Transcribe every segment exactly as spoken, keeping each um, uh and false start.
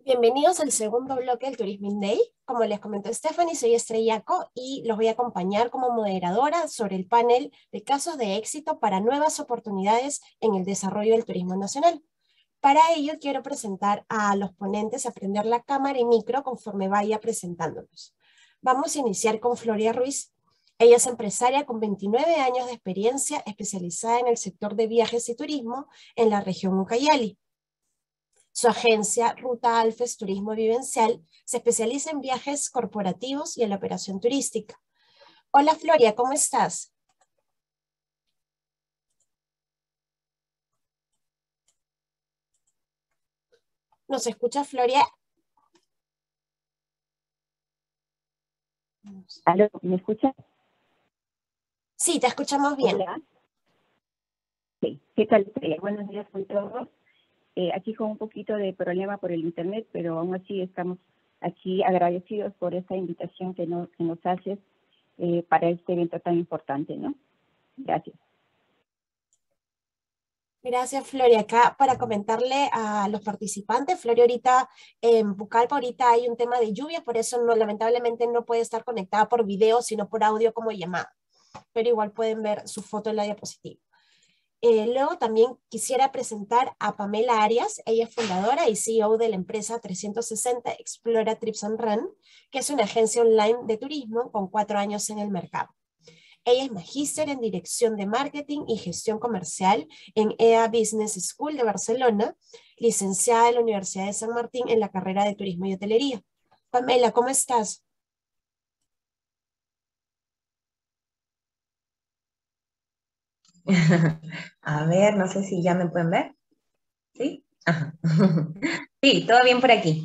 Bienvenidos al segundo bloque del Tourism Day. Como les comentó Stephanie, soy Estrellaco y los voy a acompañar como moderadora sobre el panel de casos de éxito para nuevas oportunidades en el desarrollo del turismo nacional. Para ello quiero presentar a los ponentes, a prender la cámara y micro conforme vaya presentándolos. Vamos a iniciar con Floria Ruiz. Ella es empresaria con veintinueve años de experiencia, especializada en el sector de viajes y turismo en la región Ucayali. Su agencia, Ruta Alfes Turismo Vivencial, se especializa en viajes corporativos y en la operación turística. Hola Floria, ¿cómo estás? ¿Nos escucha Floria? ¿Aló? ¿Me escucha? Sí, te escuchamos bien. Hola. Sí. ¿Qué tal? Eh, buenos días con todos. Eh, aquí con un poquito de problema por el internet, pero aún así estamos aquí agradecidos por esta invitación que nos, que nos haces eh, para este evento tan importante, ¿no? Gracias. Gracias, Floria. Acá para comentarle a los participantes, Floria ahorita en Pucallpa ahorita hay un tema de lluvia, por eso no, lamentablemente no puede estar conectada por video, sino por audio como llamada. Pero igual pueden ver su foto en la diapositiva. Eh, luego también quisiera presentar a Pamela Arias. Ella es fundadora y C E O de la empresa trescientos sesenta Explora Trips and Run, que es una agencia online de turismo con cuatro años en el mercado. Ella es magíster en Dirección de Marketing y Gestión Comercial en E A Business School de Barcelona, licenciada en la Universidad de San Martín en la carrera de Turismo y Hotelería. Pamela, ¿cómo estás? A ver, no sé si ya me pueden ver. ¿Sí? Ajá. Sí, todo bien por aquí.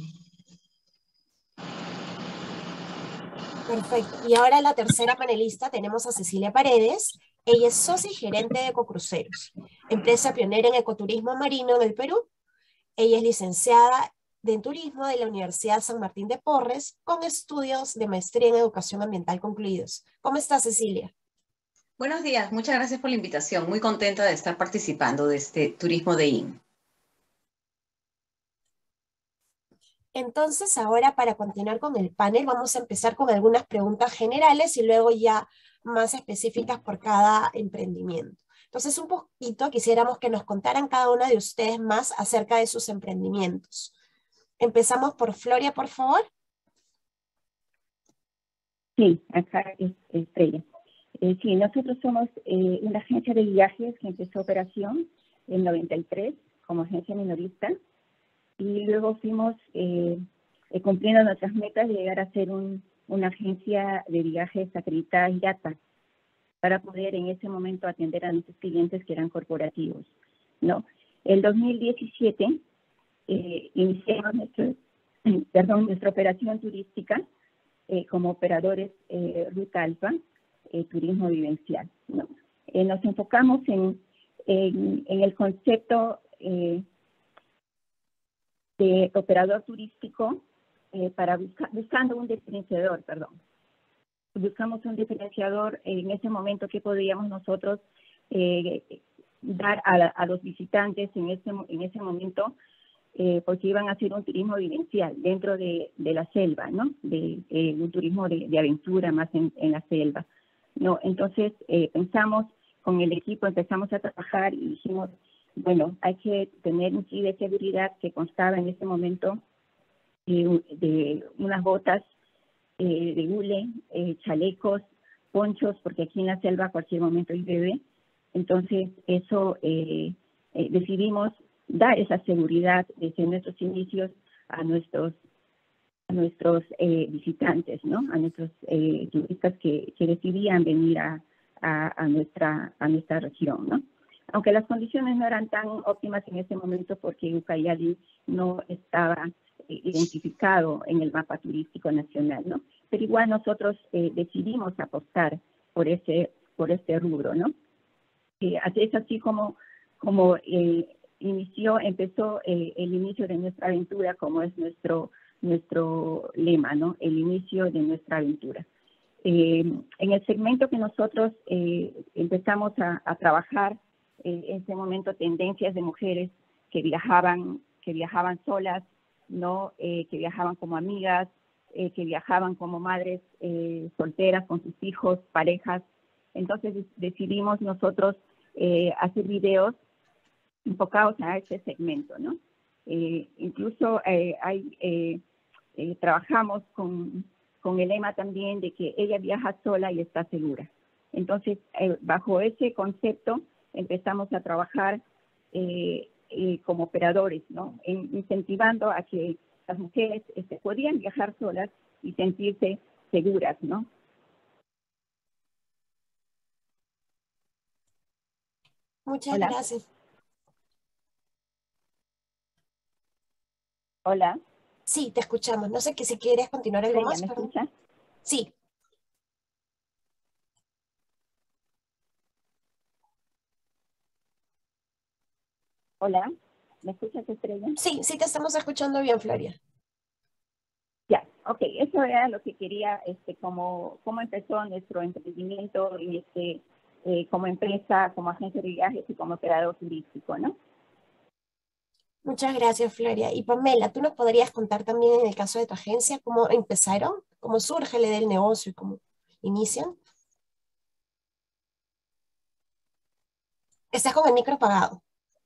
Perfecto. Y ahora la tercera panelista tenemos a Cecilia Paredes. Ella es socia y gerente de Ecocruceros, empresa pionera en ecoturismo marino en el Perú. Ella es licenciada en turismo de la Universidad San Martín de Porres con estudios de maestría en educación ambiental concluidos. ¿Cómo estás, Cecilia? Buenos días, muchas gracias por la invitación. Muy contenta de estar participando de este Turismo Day In. Entonces, ahora para continuar con el panel, vamos a empezar con algunas preguntas generales y luego ya más específicas por cada emprendimiento. Entonces, un poquito quisiéramos que nos contaran cada una de ustedes más acerca de sus emprendimientos. Empezamos por Floria, por favor. Sí, acá es Estrella. Eh, sí, nosotros somos eh, una agencia de viajes que empezó operación en noventa y tres como agencia minorista y luego fuimos eh, eh, cumpliendo nuestras metas de llegar a ser un, una agencia de viajes acreditada I A T A para poder en ese momento atender a nuestros clientes que eran corporativos, ¿no? El dos mil diecisiete eh, iniciamos nuestro, perdón, nuestra operación turística eh, como operadores eh, Ruta Alfa, eh, Turismo Vivencial, ¿no? Eh, nos enfocamos en, en, en el concepto eh, de operador turístico eh, para buscar, buscando un diferenciador, perdón. Buscamos un diferenciador en ese momento que podríamos nosotros eh, dar a, la, a los visitantes en ese, en ese momento, eh, porque iban a hacer un turismo vivencial dentro de, de la selva, ¿no? De, eh, un turismo de, de aventura más en, en la selva, ¿no? Entonces eh, pensamos con el equipo, empezamos a trabajar y dijimos, bueno, hay que tener un kit de seguridad que constaba en ese momento de, de unas botas eh, de hule, eh, chalecos, ponchos, porque aquí en la selva a cualquier momento llueve. Entonces, eso eh, eh, decidimos dar esa seguridad desde nuestros inicios a nuestros a nuestros eh, visitantes, ¿no? A nuestros eh, turistas que, que decidían venir a, a, a, nuestra, a nuestra región, ¿no? Aunque las condiciones no eran tan óptimas en ese momento porque Ucayali no estaba eh, identificado en el mapa turístico nacional, ¿no? Pero igual nosotros eh, decidimos apostar por ese, por este rubro, ¿no? Eh, es así como, como eh, inició, empezó eh, el inicio de nuestra aventura, como es nuestro, nuestro lema, ¿no? El inicio de nuestra aventura. Eh, en el segmento que nosotros eh, empezamos a, a trabajar, eh, en ese momento tendencias de mujeres que viajaban, que viajaban solas ¿no? Eh, que viajaban como amigas, eh, que viajaban como madres eh, solteras con sus hijos, parejas. Entonces decidimos nosotros eh, hacer videos enfocados a este segmento, ¿no? Eh, incluso eh, hay, eh, eh, trabajamos con, con el lema también de que ella viaja sola y está segura. Entonces, eh, bajo ese concepto empezamos a trabajar eh, eh, como operadores, ¿no? En, incentivando a que las mujeres este, podían viajar solas y sentirse seguras, ¿no? Muchas Hola. gracias. Hola. Sí, te escuchamos. No sé que si quieres continuar algo Estrella, más. ¿me Perdón. escuchas? Sí. Hola. ¿Me escuchas, Estrella? Sí, sí te estamos escuchando bien, Floria. Ya, ok, eso era lo que quería, este, como, cómo empezó nuestro emprendimiento y este, eh, como empresa, como agencia de viajes y como operador turístico, ¿no? Muchas gracias, Floria. Y Pamela, ¿tú nos podrías contar también en el caso de tu agencia cómo empezaron? ¿Cómo surge la idea del negocio y cómo inician? Estás con el micro apagado.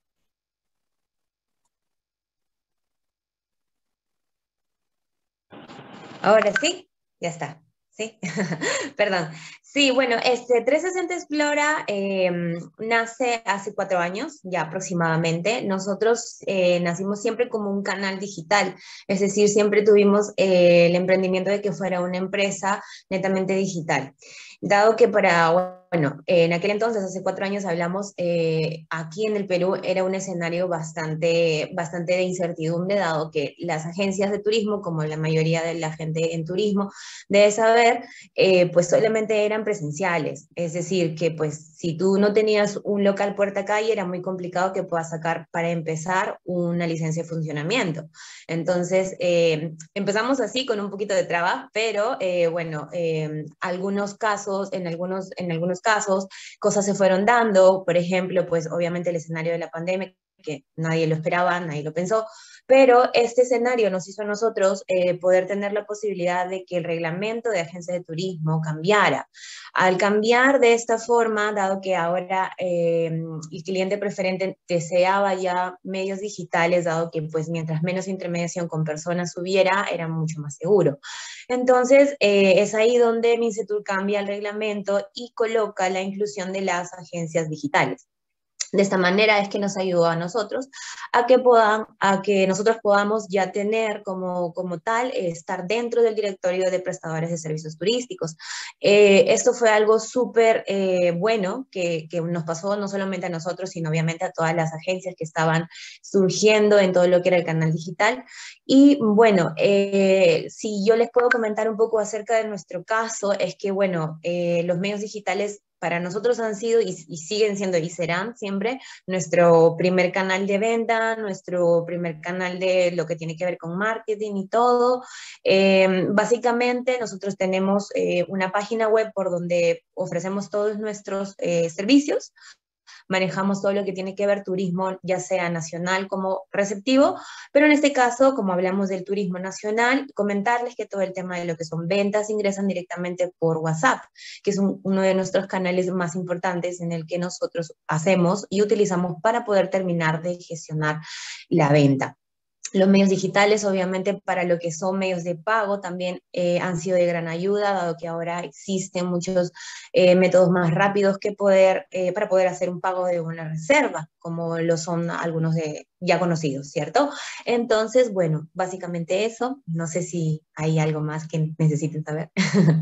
Ahora sí, ya está. Sí, perdón. Sí, bueno, este trescientos sesenta Explora eh, nace hace cuatro años, ya aproximadamente. Nosotros eh, nacimos siempre como un canal digital, es decir, siempre tuvimos eh, el emprendimiento de que fuera una empresa netamente digital. Dado que para, bueno, en aquel entonces, hace cuatro años hablamos, eh, aquí en el Perú era un escenario bastante, bastante de incertidumbre, dado que las agencias de turismo, como la mayoría de la gente en turismo, debe saber, eh, pues solamente eran presenciales, es decir, que pues si tú no tenías un local puerta calle era muy complicado que puedas sacar para empezar una licencia de funcionamiento. Entonces eh, empezamos así con un poquito de traba, pero eh, bueno, eh, algunos casos, en algunos, en algunos casos cosas se fueron dando, por ejemplo, pues obviamente el escenario de la pandemia, que nadie lo esperaba, nadie lo pensó, pero este escenario nos hizo a nosotros eh, poder tener la posibilidad de que el reglamento de agencias de turismo cambiara. Al cambiar de esta forma, dado que ahora eh, el cliente preferente deseaba ya medios digitales, dado que pues mientras menos intermediación con personas hubiera, era mucho más seguro. Entonces, eh, es ahí donde Mincetur cambia el reglamento y coloca la inclusión de las agencias digitales. De esta manera es que nos ayudó a nosotros a que, puedan, a que nosotros podamos ya tener como, como tal, eh, estar dentro del directorio de prestadores de servicios turísticos. Eh, esto fue algo súper eh, bueno que, que nos pasó no solamente a nosotros, sino obviamente a todas las agencias que estaban surgiendo en todo lo que era el canal digital. Y bueno, eh, si yo les puedo comentar un poco acerca de nuestro caso, es que bueno, eh, los medios digitales para nosotros han sido y, y siguen siendo y serán siempre nuestro primer canal de venta, nuestro primer canal de lo que tiene que ver con marketing y todo. Eh, básicamente nosotros tenemos eh, una página web por donde ofrecemos todos nuestros eh, servicios. Manejamos todo lo que tiene que ver turismo, ya sea nacional como receptivo, pero en este caso, como hablamos del turismo nacional, comentarles que todo el tema de lo que son ventas ingresan directamente por WhatsApp, que es un, uno de nuestros canales más importantes en el que nosotros hacemos y utilizamos para poder terminar de gestionar la venta. Los medios digitales, obviamente, para lo que son medios de pago, también eh, han sido de gran ayuda, dado que ahora existen muchos eh, métodos más rápidos que poder, eh, para poder hacer un pago de una reserva, como lo son algunos de ya conocidos, ¿cierto? Entonces, bueno, básicamente eso. No sé si hay algo más que necesiten saber.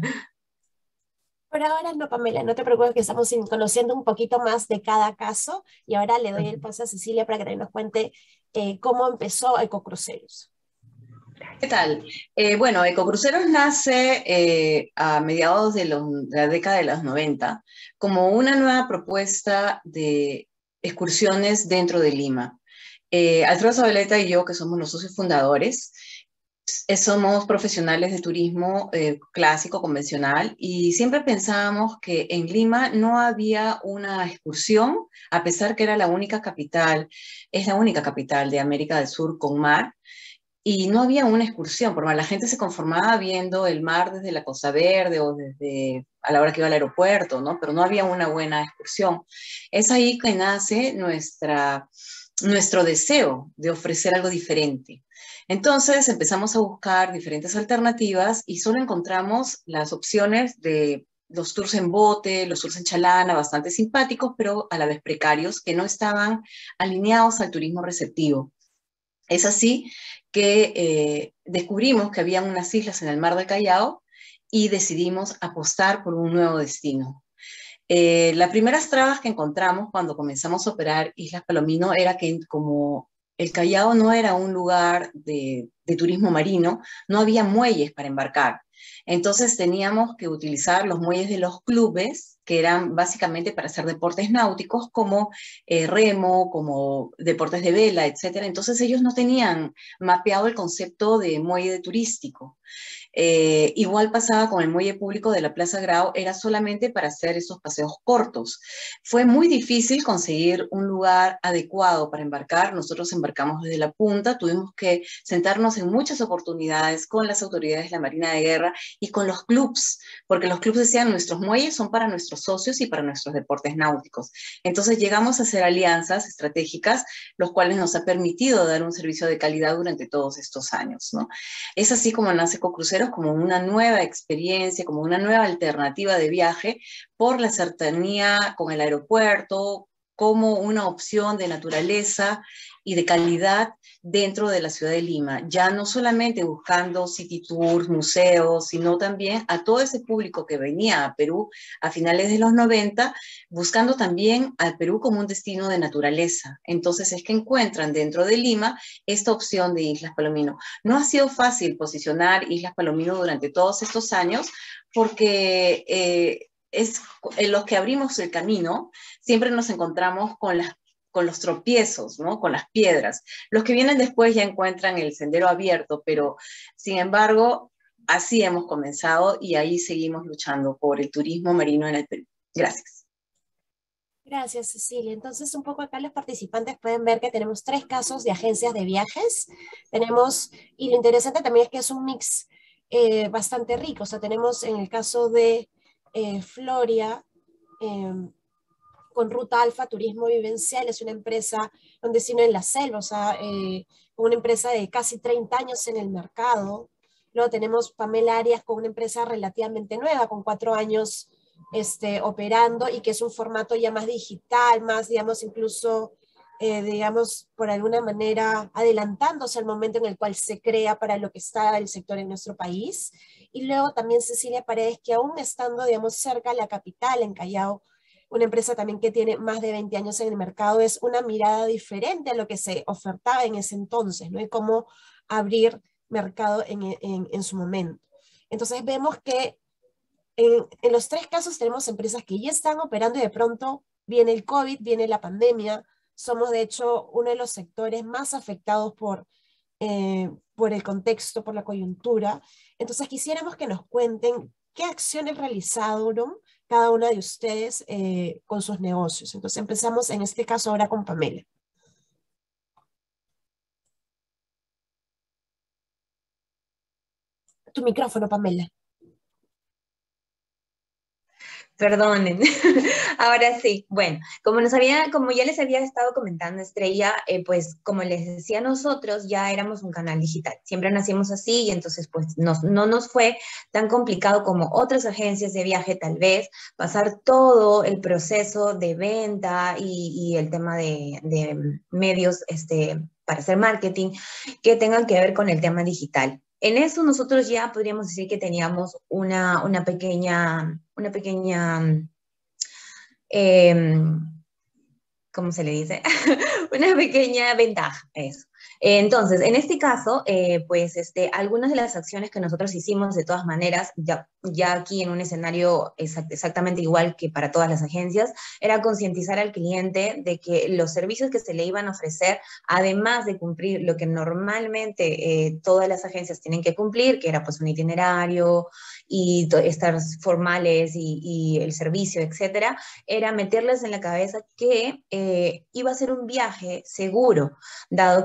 Por ahora no, Pamela, no te preocupes que estamos in- conociendo un poquito más de cada caso y ahora le doy el paso a Cecilia para que también nos cuente eh, cómo empezó Ecocruceros. ¿Qué tal? Eh, bueno, Ecocruceros nace eh, a mediados de, los, de la década de los noventa como una nueva propuesta de excursiones dentro de Lima. Eh, Alfredo Zabaleta y yo, que somos los socios fundadores, somos profesionales de turismo eh, clásico, convencional, y siempre pensábamos que en Lima no había una excursión, a pesar que era la única capital, es la única capital de América del Sur con mar, y no había una excursión, porque la gente se conformaba viendo el mar desde la Costa Verde o desde a la hora que iba al aeropuerto, ¿no? Pero no había una buena excursión. Es ahí que nace nuestra, nuestro deseo de ofrecer algo diferente. Entonces empezamos a buscar diferentes alternativas y solo encontramos las opciones de los tours en bote, los tours en chalana, bastante simpáticos, pero a la vez precarios, que no estaban alineados al turismo receptivo. Es así que eh, descubrimos que había unas islas en el mar del Callao y decidimos apostar por un nuevo destino. Eh, las primeras trabas que encontramos cuando comenzamos a operar Islas Palomino era que como el Callao no era un lugar de, de turismo marino, no había muelles para embarcar. Entonces teníamos que utilizar los muelles de los clubes, que eran básicamente para hacer deportes náuticos como eh, remo, como deportes de vela, etcétera. Entonces ellos no tenían mapeado el concepto de muelle turístico. Eh, igual pasaba con el muelle público de la Plaza Grau, era solamente para hacer esos paseos cortos. Fue muy difícil conseguir un lugar adecuado para embarcar. Nosotros embarcamos desde la punta, tuvimos que sentarnos en muchas oportunidades con las autoridades de la Marina de Guerra y con los clubs, porque los clubs decían nuestros muelles son para nuestros socios y para nuestros deportes náuticos. Entonces llegamos a hacer alianzas estratégicas, los cuales nos ha permitido dar un servicio de calidad durante todos estos años, ¿no? Es así como nace Ecocruceros, como una nueva experiencia, como una nueva alternativa de viaje por la cercanía con el aeropuerto, como una opción de naturaleza y de calidad dentro de la ciudad de Lima, ya no solamente buscando city tours, museos, sino también a todo ese público que venía a Perú a finales de los noventa, buscando también al Perú como un destino de naturaleza. Entonces es que encuentran dentro de Lima esta opción de Islas Palomino. No ha sido fácil posicionar Islas Palomino durante todos estos años porque eh, es en los que abrimos el camino, siempre nos encontramos con las con los tropiezos, ¿no? Con las piedras. Los que vienen después ya encuentran el sendero abierto, pero sin embargo, así hemos comenzado y ahí seguimos luchando por el turismo marino en el Perú. Gracias. Gracias, Cecilia. Entonces, un poco acá los participantes pueden ver que tenemos tres casos de agencias de viajes. Tenemos, y lo interesante también es que es un mix eh, bastante rico. O sea, tenemos en el caso de eh, Floria, eh, con Ruta Alfa Turismo Vivencial, es una empresa, un destino en la selva, o sea, eh, una empresa de casi treinta años en el mercado. Luego tenemos Pamela Arias con una empresa relativamente nueva, con cuatro años este, operando y que es un formato ya más digital, más, digamos, incluso, eh, digamos, por alguna manera adelantándose al momento en el cual se crea para lo que está el sector en nuestro país. Y luego también Cecilia Paredes, que aún estando, digamos, cerca de la capital, en Callao, una empresa también que tiene más de veinte años en el mercado, es una mirada diferente a lo que se ofertaba en ese entonces, ¿no? Y cómo abrir mercado en, en, en su momento. Entonces vemos que en, en los tres casos tenemos empresas que ya están operando y de pronto viene el COVID, viene la pandemia. Somos de hecho uno de los sectores más afectados por, eh, por el contexto, por la coyuntura. Entonces quisiéramos que nos cuenten qué acciones realizaron cada una de ustedes eh, con sus negocios. Entonces empezamos en este caso ahora con Pamela. Tu micrófono, Pamela. Perdonen. Ahora sí. Bueno, como nos había, como ya les había estado comentando Estrella, eh, pues como les decía, nosotros ya éramos un canal digital. Siempre nacimos así y entonces pues nos, no nos fue tan complicado como otras agencias de viaje tal vez pasar todo el proceso de venta y, y el tema de, de medios este, para hacer marketing que tengan que ver con el tema digital. En eso nosotros ya podríamos decir que teníamos una, una pequeña, una pequeña, eh, ¿cómo se le dice? Una pequeña ventaja, eso. Entonces, en este caso, eh, pues este, algunas de las acciones que nosotros hicimos de todas maneras, ya, ya aquí en un escenario exact, exactamente igual que para todas las agencias, era concientizar al cliente de que los servicios que se le iban a ofrecer, además de cumplir lo que normalmente eh, todas las agencias tienen que cumplir, que era pues un itinerario y estar formales y, y el servicio, etcétera, era meterles en la cabeza que eh, iba a ser un viaje seguro, dado que pues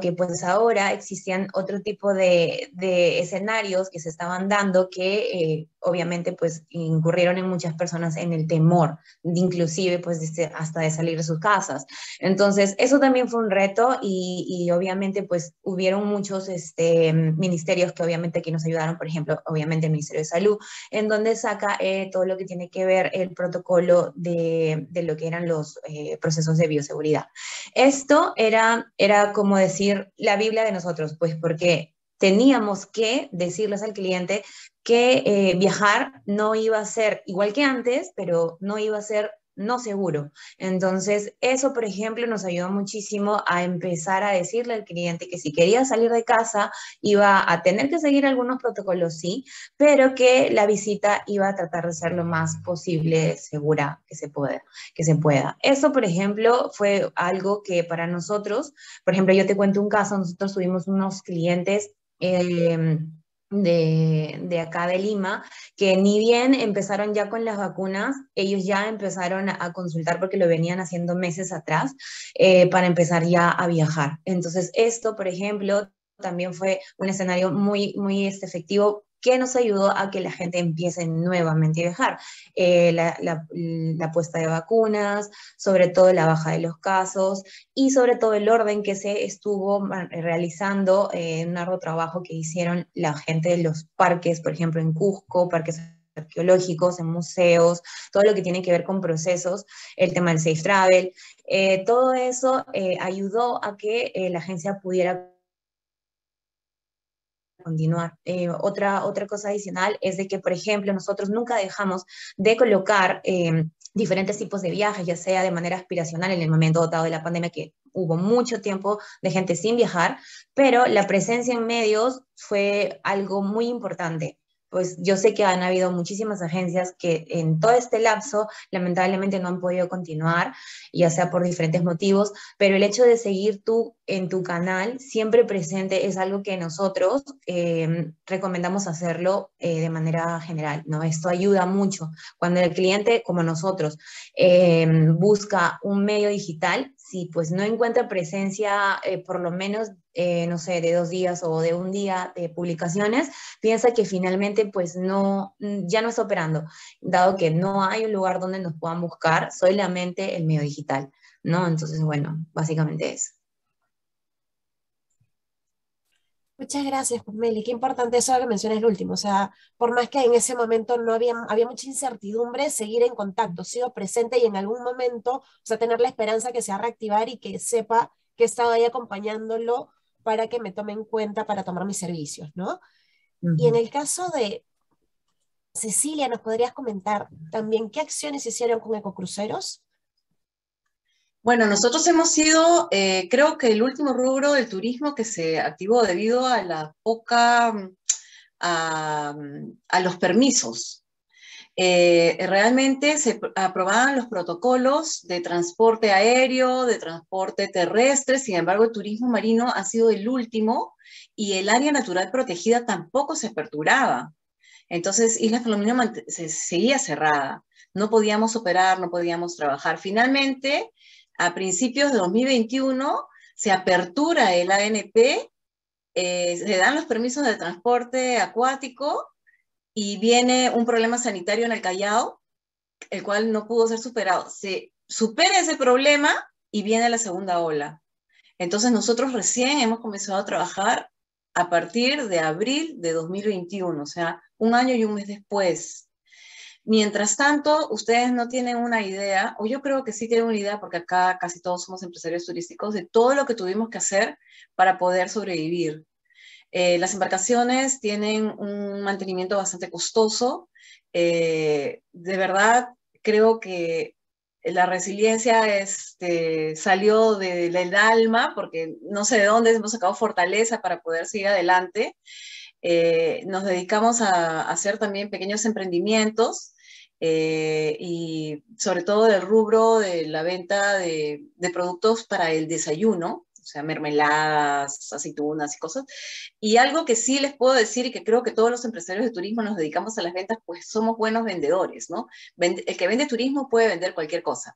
pues ahora existían otro tipo de, de escenarios que se estaban dando que eh, obviamente pues incurrieron en muchas personas en el temor, inclusive pues de, hasta de salir de sus casas. Entonces eso también fue un reto y, y obviamente pues hubieron muchos este, ministerios que obviamente aquí nos ayudaron, por ejemplo, obviamente el Ministerio de Salud, en donde saca eh, todo lo que tiene que ver el protocolo de, de lo que eran los eh, procesos de bioseguridad. Esto era, era como decir la Biblia de nosotros, pues porque teníamos que decirles al cliente que eh, viajar no iba a ser igual que antes, pero no iba a ser no seguro. Entonces, eso, por ejemplo, nos ayudó muchísimo a empezar a decirle al cliente que si quería salir de casa iba a tener que seguir algunos protocolos, sí, pero que la visita iba a tratar de ser lo más posible segura que se pueda. Que se pueda. Eso, por ejemplo, fue algo que para nosotros, por ejemplo, yo te cuento un caso, nosotros tuvimos unos clientes eh, de, de acá de Lima, que ni bien empezaron ya con las vacunas, ellos ya empezaron a consultar porque lo venían haciendo meses atrás, eh, para empezar ya a viajar. Entonces esto, por ejemplo, también fue un escenario muy, muy este, efectivo que nos ayudó a que la gente empiece nuevamente a viajar. Eh, la, la, la puesta de vacunas, sobre todo la baja de los casos y sobre todo el orden que se estuvo realizando en eh, un arduo trabajo que hicieron la gente de los parques, por ejemplo en Cusco, parques arqueológicos, en museos, todo lo que tiene que ver con procesos, el tema del safe travel, eh, todo eso eh, ayudó a que eh, la agencia pudiera continuar. Eh, otra, otra cosa adicional es de que, por ejemplo, nosotros nunca dejamos de colocar eh, diferentes tipos de viajes, ya sea de manera aspiracional en el momento dotado de la pandemia, que hubo mucho tiempo de gente sin viajar, pero la presencia en medios fue algo muy importante. Pues yo sé que han habido muchísimas agencias que en todo este lapso lamentablemente no han podido continuar, ya sea por diferentes motivos, pero el hecho de seguir tú en tu canal siempre presente es algo que nosotros eh, recomendamos hacerlo eh, de manera general, ¿no? Esto ayuda mucho. Cuando el cliente, como nosotros, eh, busca un medio digital, si pues no encuentra presencia eh, por lo menos, eh, no sé, de dos días o de un día de publicaciones, piensa que finalmente pues no, ya no está operando, dado que no hay un lugar donde nos puedan buscar, solamente el medio digital, ¿no? Entonces, bueno, básicamente eso. Muchas gracias, pues, Meli. Qué importante eso que mencionas el último. O sea, por más que en ese momento no había, había mucha incertidumbre, seguir en contacto, sigo presente y en algún momento, o sea, tener la esperanza que se va a reactivar y que sepa que he estado ahí acompañándolo para que me tome en cuenta para tomar mis servicios, ¿no? Uh-huh. Y en el caso de Cecilia, ¿nos podrías comentar también qué acciones hicieron con Ecocruceros? Bueno, nosotros hemos sido, eh, creo que el último rubro del turismo que se activó debido a la poca, a, a los permisos. Eh, realmente se aprobaban los protocolos de transporte aéreo, de transporte terrestre, sin embargo el turismo marino ha sido el último y el área natural protegida tampoco se aperturaba. Entonces Islas Palomino se seguía cerrada, no podíamos operar, no podíamos trabajar. Finalmente, a principios de dos mil veintiuno, se apertura el A N P, eh, se dan los permisos de transporte acuático y viene un problema sanitario en el Callao, el cual no pudo ser superado. Se supera ese problema y viene la segunda ola. Entonces nosotros recién hemos comenzado a trabajar a partir de abril de dos mil veintiuno, o sea, un año y un mes después. Mientras tanto, ustedes no tienen una idea, o yo creo que sí tienen una idea, porque acá casi todos somos empresarios turísticos, de todo lo que tuvimos que hacer para poder sobrevivir. Eh, las embarcaciones tienen un mantenimiento bastante costoso. Eh, de verdad, creo que la resiliencia este, salió de, del alma, porque no sé de dónde hemos sacado fortaleza para poder seguir adelante. Eh, nos dedicamos a, a hacer también pequeños emprendimientos eh, y sobre todo del rubro de la venta de, de productos para el desayuno, o sea, mermeladas, aceitunas y cosas. Y algo que sí les puedo decir y que creo que todos los empresarios de turismo nos dedicamos a las ventas, pues somos buenos vendedores, ¿no? Vende, el que vende turismo puede vender cualquier cosa.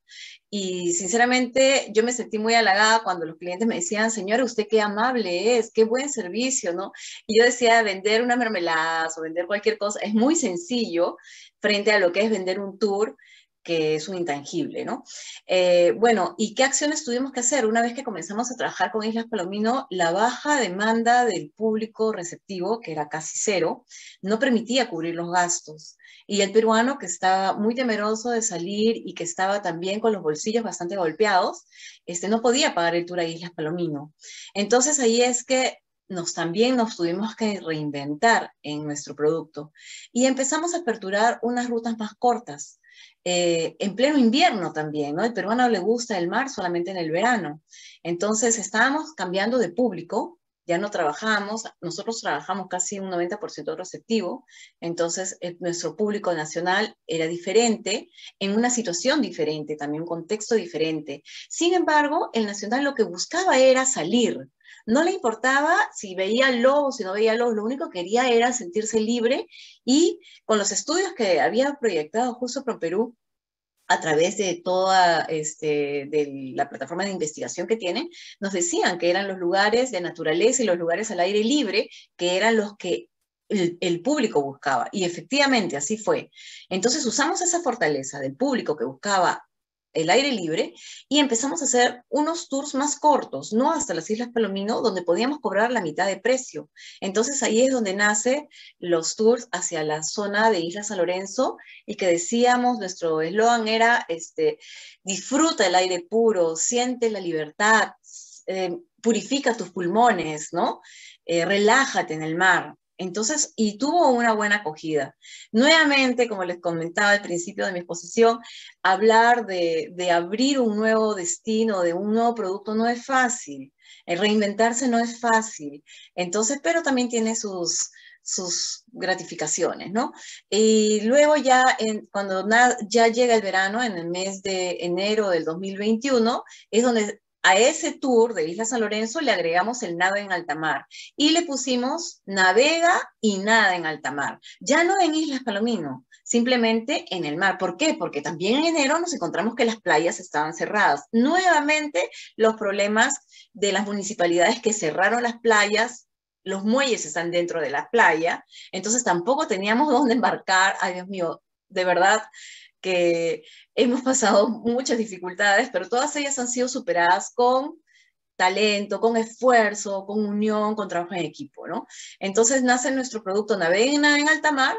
Y sinceramente yo me sentí muy halagada cuando los clientes me decían, señora, usted qué amable es, qué buen servicio, ¿no? Y yo decía, vender una mermelada o vender cualquier cosa es muy sencillo frente a lo que es vender un tour, que es un intangible, ¿no? Eh, bueno, ¿y qué acciones tuvimos que hacer? Una vez que comenzamos a trabajar con Islas Palomino, la baja demanda del público receptivo, que era casi cero, no permitía cubrir los gastos. Y el peruano, que estaba muy temeroso de salir y que estaba también con los bolsillos bastante golpeados, este, no podía pagar el tour a Islas Palomino. Entonces ahí es que nos también nos tuvimos que reinventar en nuestro producto y empezamos a aperturar unas rutas más cortas. Eh, en pleno invierno también, ¿no? El peruano le gusta el mar solamente en el verano. Entonces estábamos cambiando de público, ya no trabajamos, nosotros trabajamos casi un noventa por ciento receptivo, entonces eh, nuestro público nacional era diferente, en una situación diferente, también un contexto diferente. Sin embargo, el nacional lo que buscaba era salir. No le importaba si veía lobos, si no veía lobos, lo único que quería era sentirse libre y con los estudios que había proyectado justo ProPerú a través de toda este, de la plataforma de investigación que tienen, nos decían que eran los lugares de naturaleza y los lugares al aire libre que eran los que el, el público buscaba. Y efectivamente así fue. Entonces usamos esa fortaleza del público que buscaba el aire libre y empezamos a hacer unos tours más cortos, no hasta las Islas Palomino, donde podíamos cobrar la mitad de precio. Entonces ahí es donde nace los tours hacia la zona de Isla San Lorenzo y que decíamos, nuestro eslogan era, este, disfruta el aire puro, siente la libertad, eh, purifica tus pulmones, ¿no? Eh, relájate en el mar. Entonces, y tuvo una buena acogida. Nuevamente, como les comentaba al principio de mi exposición, hablar de, de abrir un nuevo destino, de un nuevo producto, no es fácil. El reinventarse no es fácil. Entonces, pero también tiene sus, sus gratificaciones, ¿no? Y luego ya, en, cuando na, ya llega el verano, en el mes de enero del dos mil veintiuno, es donde a ese tour de Isla San Lorenzo le agregamos el nado en alta mar y le pusimos navega y nada en alta mar. Ya no en Islas Palomino, simplemente en el mar. ¿Por qué? Porque también en enero nos encontramos que las playas estaban cerradas. Nuevamente los problemas de las municipalidades que cerraron las playas, los muelles están dentro de la playa, entonces tampoco teníamos dónde embarcar. Ay, Dios mío, de verdad que hemos pasado muchas dificultades, pero todas ellas han sido superadas con talento, con esfuerzo, con unión, con trabajo en equipo, ¿no? Entonces nace nuestro producto Navegna en alta mar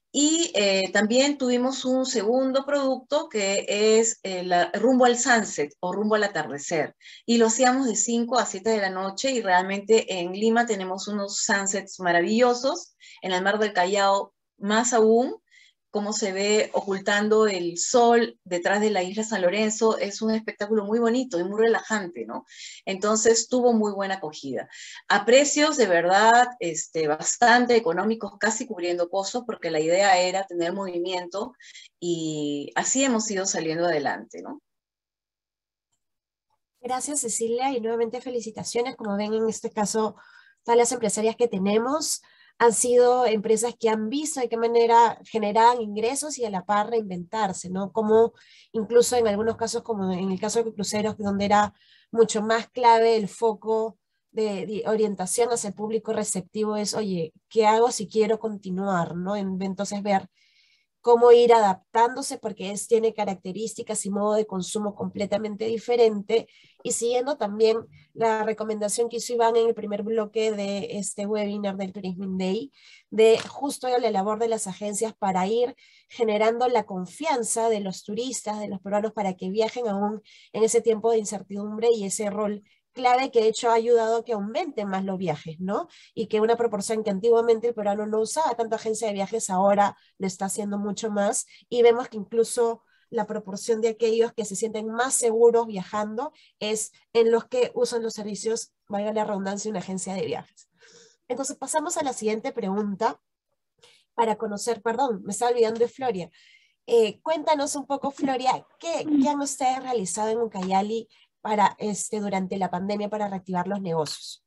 y eh, también tuvimos un segundo producto que es eh, la, rumbo al sunset o rumbo al atardecer y lo hacíamos de cinco a siete de la noche y realmente en Lima tenemos unos sunsets maravillosos, en el mar del Callao más aún, cómo se ve ocultando el sol detrás de la isla San Lorenzo, es un espectáculo muy bonito y muy relajante, ¿no? Entonces tuvo muy buena acogida. A precios de verdad este, bastante económicos, casi cubriendo costos, porque la idea era tener movimiento y así hemos ido saliendo adelante, ¿no? Gracias, Cecilia, y nuevamente felicitaciones. Como ven, en este caso, todas las empresarias que tenemos han sido empresas que han visto de qué manera generan ingresos y a la par reinventarse, ¿no? Como incluso en algunos casos, como en el caso de cruceros, donde era mucho más clave el foco de, de orientación hacia el público receptivo, es, oye, ¿qué hago si quiero continuar, ¿no? Entonces ver cómo ir adaptándose porque es, tiene características y modo de consumo completamente diferente y siguiendo también la recomendación que hizo Iván en el primer bloque de este webinar del Tourism Day, de justo la labor de las agencias para ir generando la confianza de los turistas, de los peruanos para que viajen aún en ese tiempo de incertidumbre y ese rol clave que de hecho ha ayudado a que aumenten más los viajes, ¿no? Y que una proporción que antiguamente el peruano no usaba tanto agencia de viajes, ahora lo está haciendo mucho más, y vemos que incluso la proporción de aquellos que se sienten más seguros viajando es en los que usan los servicios, valga la redundancia, una agencia de viajes. Entonces pasamos a la siguiente pregunta para conocer, perdón, me estaba olvidando de Floria. Eh, cuéntanos un poco, Floria, ¿qué, ¿qué han ustedes realizado en Ucayali para, este, durante la pandemia para reactivar los negocios?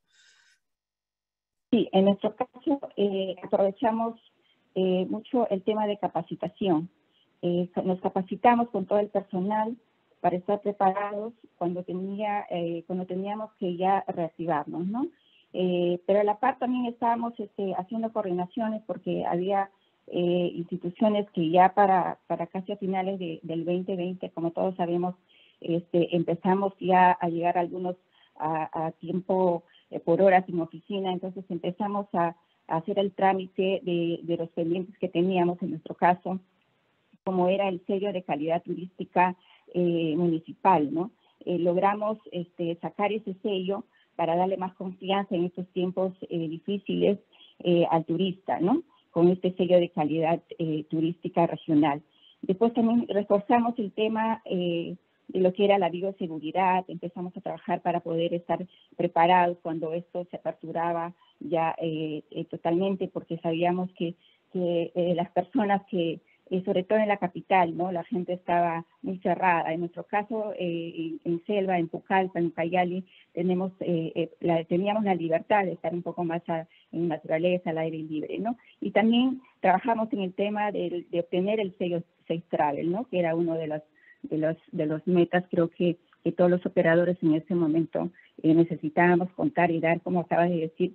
Sí, en nuestro caso eh, aprovechamos eh, mucho el tema de capacitación. Eh, nos capacitamos con todo el personal para estar preparados cuando, tenía, eh, cuando teníamos que ya reactivarnos, ¿no? Eh, pero a la par también estábamos este, haciendo coordinaciones porque había eh, instituciones que ya para, para casi a finales de, del veinte veinte, como todos sabemos, este, empezamos ya a llegar algunos a, a tiempo eh, por horas en oficina, entonces empezamos a, a hacer el trámite de, de los pendientes que teníamos en nuestro caso, como era el sello de calidad turística eh, municipal, ¿no? Eh, logramos este, sacar ese sello para darle más confianza en estos tiempos eh, difíciles eh, al turista, ¿no? Con este sello de calidad eh, turística regional. Después también reforzamos el tema eh, de lo que era la bioseguridad, empezamos a trabajar para poder estar preparados cuando esto se aperturaba ya eh, eh, totalmente, porque sabíamos que, que eh, las personas que Eh, sobre todo en la capital, ¿no? La gente estaba muy cerrada. En nuestro caso, eh, en, en Selva, en Pucallpa, en Ucayali, tenemos, eh, eh, la, teníamos la libertad de estar un poco más a, en naturaleza, al aire libre, ¿no? Y también trabajamos en el tema de, de obtener el sello Safe Travel, ¿no? Que era uno de los, de los, de los metas, creo que, que todos los operadores en ese momento eh, necesitábamos contar y dar, como acabas de decir,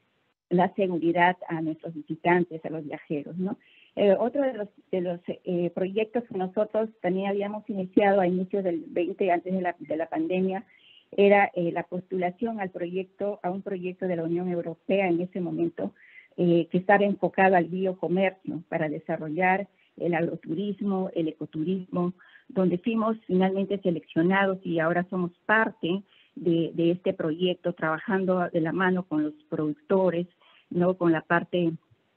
la seguridad a nuestros visitantes, a los viajeros, ¿no? Eh, otro de los, de los eh, proyectos que nosotros también habíamos iniciado a inicios del veinte, antes de la, de la pandemia, era eh, la postulación al proyecto, a un proyecto de la Unión Europea en ese momento, eh, que estaba enfocado al biocomercio para desarrollar el agroturismo, el ecoturismo, donde fuimos finalmente seleccionados y ahora somos parte de, de este proyecto, trabajando de la mano con los productores, ¿no? Con la parte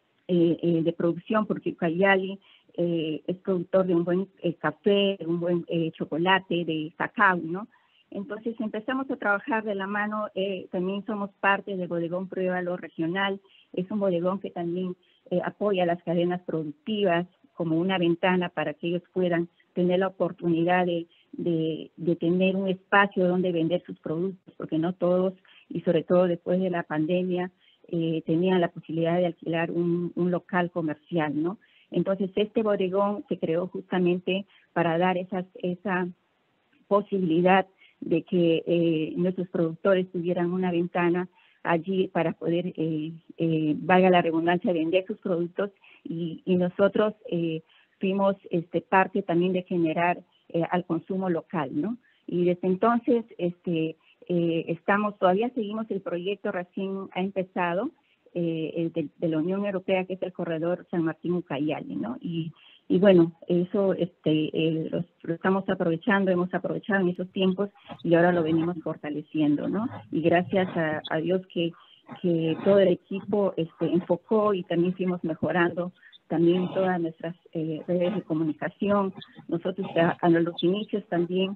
Eh, eh, de producción, porque Ucayali eh, es productor de un buen eh, café, de un buen eh, chocolate, de cacao, ¿no? Entonces empezamos a trabajar de la mano, eh, también somos parte del bodegón Pruébalo regional, es un bodegón que también eh, apoya las cadenas productivas como una ventana para que ellos puedan tener la oportunidad de, de, de tener un espacio donde vender sus productos, porque no todos, y sobre todo después de la pandemia, Eh, tenían la posibilidad de alquilar un, un local comercial, ¿no? Entonces, este bodegón se creó justamente para dar esas, esa posibilidad de que eh, nuestros productores tuvieran una ventana allí para poder, eh, eh, valga la redundancia, vender sus productos y, y nosotros eh, fuimos este, parte también de generar eh, al consumo local, ¿no? Y desde entonces, este, Eh, estamos, todavía seguimos el proyecto, recién ha empezado, eh, el de, de la Unión Europea, que es el corredor San Martín-Ucayali, ¿no? Y, y bueno, eso este, eh, lo, lo estamos aprovechando, hemos aprovechado en esos tiempos y ahora lo venimos fortaleciendo, ¿no? Y gracias a, a Dios que, que todo el equipo este, enfocó y también fuimos mejorando también todas nuestras eh, redes de comunicación. Nosotros a, a los inicios también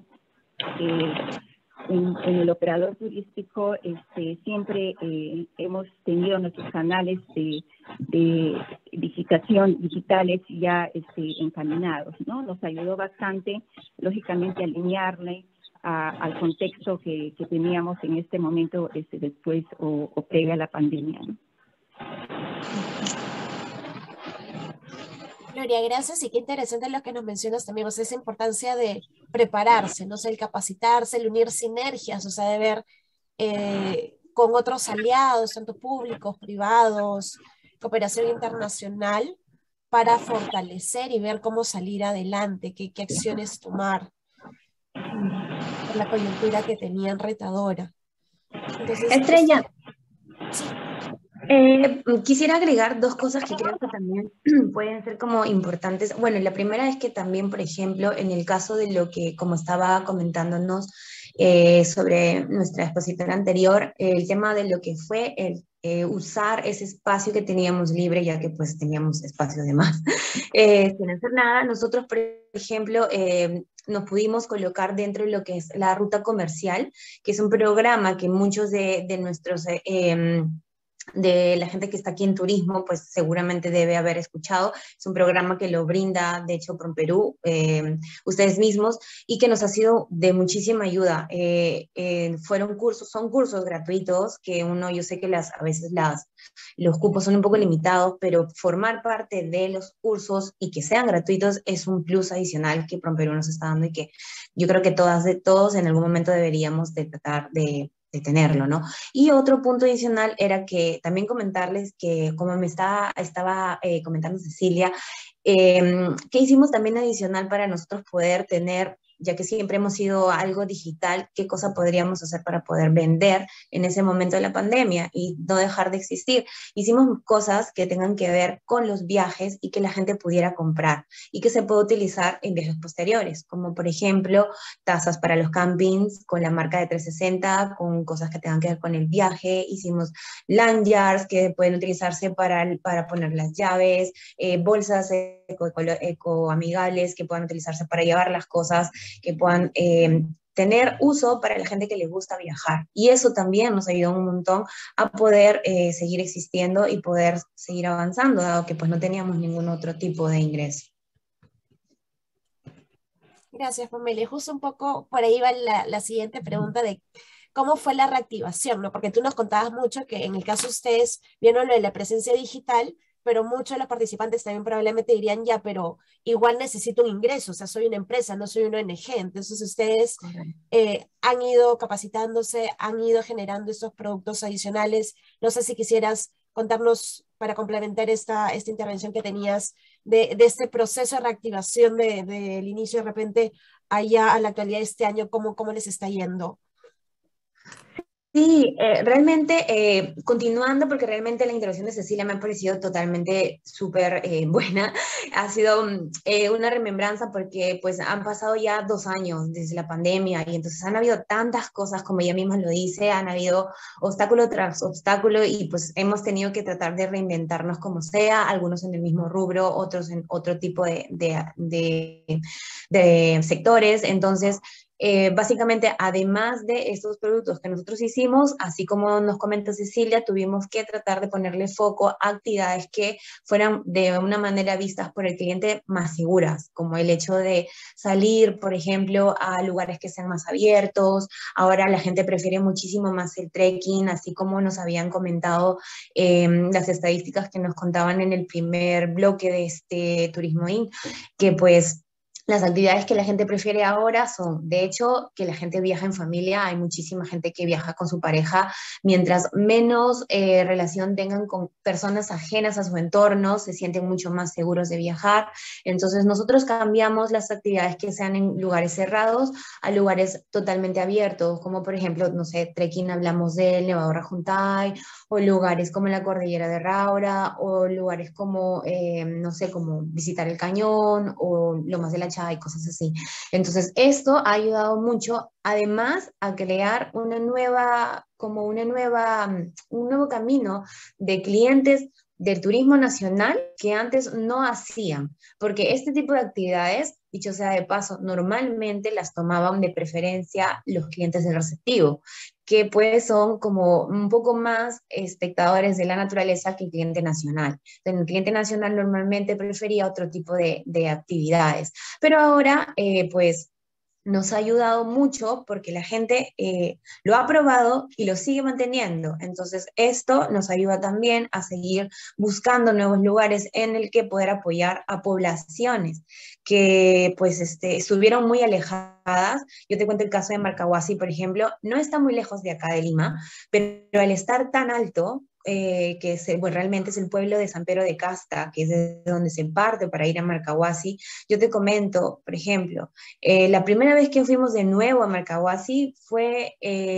eh, En, en el operador turístico este, siempre eh, hemos tenido nuestros canales de, de digitación digitales ya este, encaminados, ¿no? Nos ayudó bastante, lógicamente, a alinearle a, al contexto que, que teníamos en este momento este, después o, o previa a la pandemia, ¿no? Gloria, gracias y qué interesante lo que nos mencionas también, o sea, esa importancia de prepararse, no sé, el capacitarse, el unir sinergias, o sea, de ver eh, con otros aliados, tanto públicos, privados, cooperación internacional, para fortalecer y ver cómo salir adelante, qué, qué acciones tomar por la coyuntura que tenían retadora. Entonces, Estrella, esto, sí. Eh, quisiera agregar dos cosas que creo que también pueden ser como importantes. Bueno, la primera es que también, por ejemplo, en el caso de lo que, como estaba comentándonos eh, sobre nuestra expositora anterior, el tema de lo que fue el eh, usar ese espacio que teníamos libre, ya que pues teníamos espacio de más, eh, sin hacer nada, nosotros, por ejemplo, eh, nos pudimos colocar dentro de lo que es la ruta comercial, que es un programa que muchos de, de nuestros... Eh, de la gente que está aquí en turismo, pues seguramente debe haber escuchado. Es un programa que lo brinda, de hecho, PROMPERÚ, eh, ustedes mismos, y que nos ha sido de muchísima ayuda. Eh, eh, fueron cursos, son cursos gratuitos, que uno, yo sé que las, a veces las, los cupos son un poco limitados, pero formar parte de los cursos y que sean gratuitos es un plus adicional que PROMPERÚ nos está dando y que yo creo que todas, de, todos en algún momento deberíamos de tratar de de tenerlo, ¿no? Y otro punto adicional era que también comentarles que, como me está, estaba eh, comentando Cecilia, eh, ¿qué hicimos también adicional para nosotros poder tener, ya que siempre hemos sido algo digital, qué cosa podríamos hacer para poder vender en ese momento de la pandemia y no dejar de existir? Hicimos cosas que tengan que ver con los viajes y que la gente pudiera comprar y que se pueda utilizar en viajes posteriores, como por ejemplo tazas para los campings con la marca de trescientos sesenta, con cosas que tengan que ver con el viaje. Hicimos lanyards que pueden utilizarse para, para poner las llaves, eh, bolsas eco, eco, eco amigables que puedan utilizarse para llevar las cosas, que puedan eh, tener uso para la gente que le gusta viajar. Y eso también nos ayudó un montón a poder eh, seguir existiendo y poder seguir avanzando, dado que pues no teníamos ningún otro tipo de ingreso. Gracias, Pamela. Justo un poco por ahí va la, la siguiente pregunta de cómo fue la reactivación, ¿no? Porque tú nos contabas mucho que en el caso de ustedes vieron lo de la presencia digital, pero muchos de los participantes también probablemente dirían, ya, pero igual necesito un ingreso, o sea, soy una empresa, no soy una O N G. Entonces ustedes eh, han ido capacitándose, han ido generando estos productos adicionales. No sé si quisieras contarnos, para complementar esta, esta intervención que tenías, de, de este proceso de reactivación del de, de inicio de repente allá a la actualidad de este año, ¿cómo, cómo les está yendo? Sí, eh, realmente, eh, continuando, porque realmente la intervención de Cecilia me ha parecido totalmente súper eh, buena, ha sido eh, una remembranza porque pues han pasado ya dos años desde la pandemia y entonces han habido tantas cosas, como ella misma lo dice, han habido obstáculo tras obstáculo y pues hemos tenido que tratar de reinventarnos como sea, algunos en el mismo rubro, otros en otro tipo de, de, de, de sectores. Entonces, Eh, básicamente, además de estos productos que nosotros hicimos, así como nos comenta Cecilia, tuvimos que tratar de ponerle foco a actividades que fueran de una manera vistas por el cliente más seguras, como el hecho de salir, por ejemplo, a lugares que sean más abiertos. Ahora la gente prefiere muchísimo más el trekking, así como nos habían comentado eh, las estadísticas que nos contaban en el primer bloque de este Turismo Inc, que pues las actividades que la gente prefiere ahora son, de hecho, que la gente viaja en familia. Hay muchísima gente que viaja con su pareja. Mientras menos eh, relación tengan con personas ajenas a su entorno, se sienten mucho más seguros de viajar. Entonces nosotros cambiamos las actividades que sean en lugares cerrados a lugares totalmente abiertos, como por ejemplo, no sé, trekking, hablamos del Nevado Rajuntay, o lugares como la Cordillera de Raura, o lugares como, eh, no sé, como visitar el Cañón, o Lomas de la y cosas así. Entonces, esto ha ayudado mucho, además, a crear una nueva, como una nueva, un nuevo camino de clientes del turismo nacional que antes no hacían, porque este tipo de actividades, dicho sea de paso, normalmente las tomaban de preferencia los clientes del receptivo, que pues son como un poco más espectadores de la naturaleza que el cliente nacional. Entonces, el cliente nacional normalmente prefería otro tipo de, de actividades, pero ahora eh, pues nos ha ayudado mucho porque la gente eh, lo ha probado y lo sigue manteniendo. Entonces, esto nos ayuda también a seguir buscando nuevos lugares en el que poder apoyar a poblaciones que pues este, estuvieron muy alejadas. Yo te cuento el caso de Marcahuasi, por ejemplo, no está muy lejos de acá de Lima, pero al estar tan alto, Eh, que es, bueno, realmente es el pueblo de San Pedro de Casta, que es de donde se parte para ir a Marcahuasi. Yo te comento, por ejemplo, eh, la primera vez que fuimos de nuevo a Marcahuasi fue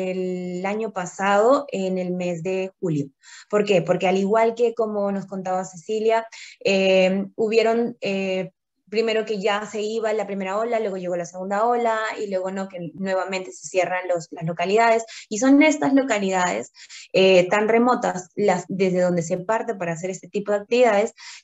el año pasado, en el mes de julio. ¿Por qué? Porque al igual que como nos contaba Cecilia, eh, hubieron... Eh, primero que ya se iba la primera ola, luego llegó la segunda ola, y luego no, que nuevamente se cierran los, las localidades, y son estas localidades eh, tan remotas las, desde donde se parte para hacer este tipo de actividades,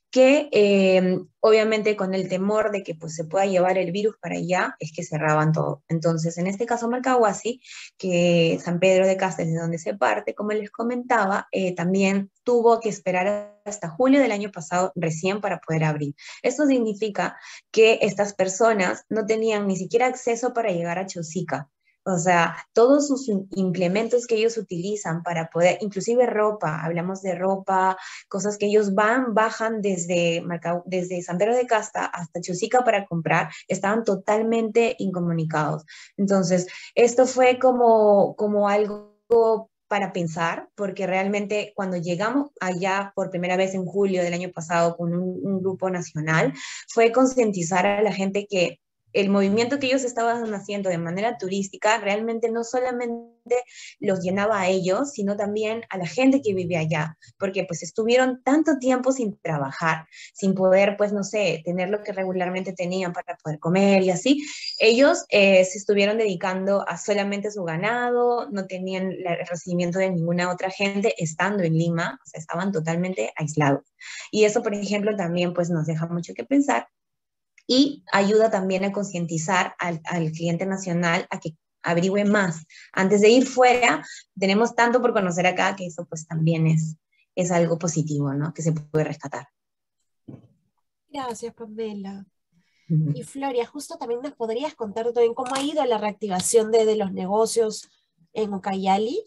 que eh, obviamente con el temor de que pues, se pueda llevar el virus para allá, es que cerraban todo. Entonces, en este caso Marcahuasi, que San Pedro de Casta es de donde se parte, como les comentaba, eh, también tuvo que esperar hasta julio del año pasado recién para poder abrir. Esto significa que estas personas no tenían ni siquiera acceso para llegar a Chosica. O sea, todos sus implementos que ellos utilizan para poder, inclusive ropa, hablamos de ropa, cosas que ellos van, bajan desde, desde San Pedro de Casta hasta Chosica para comprar, estaban totalmente incomunicados. Entonces, esto fue como, como algo para pensar, porque realmente cuando llegamos allá por primera vez en julio del año pasado con un, un grupo nacional, fue concientizar a la gente que el movimiento que ellos estaban haciendo de manera turística realmente no solamente los llenaba a ellos, sino también a la gente que vive allá, porque pues estuvieron tanto tiempo sin trabajar, sin poder, pues no sé, tener lo que regularmente tenían para poder comer y así. Ellos eh, se estuvieron dedicando a solamente su ganado, no tenían el recibimiento de ninguna otra gente estando en Lima, o sea, estaban totalmente aislados. Y eso, por ejemplo, también pues nos deja mucho que pensar y ayuda también a concientizar al, al cliente nacional a que averigüe más. Antes de ir fuera, tenemos tanto por conocer acá que eso pues también es, es algo positivo, ¿no? Que se puede rescatar. Gracias, Pamela. Uh-huh. Y Floria, justo también nos podrías contar también cómo ha ido la reactivación de, de los negocios en Ucayali.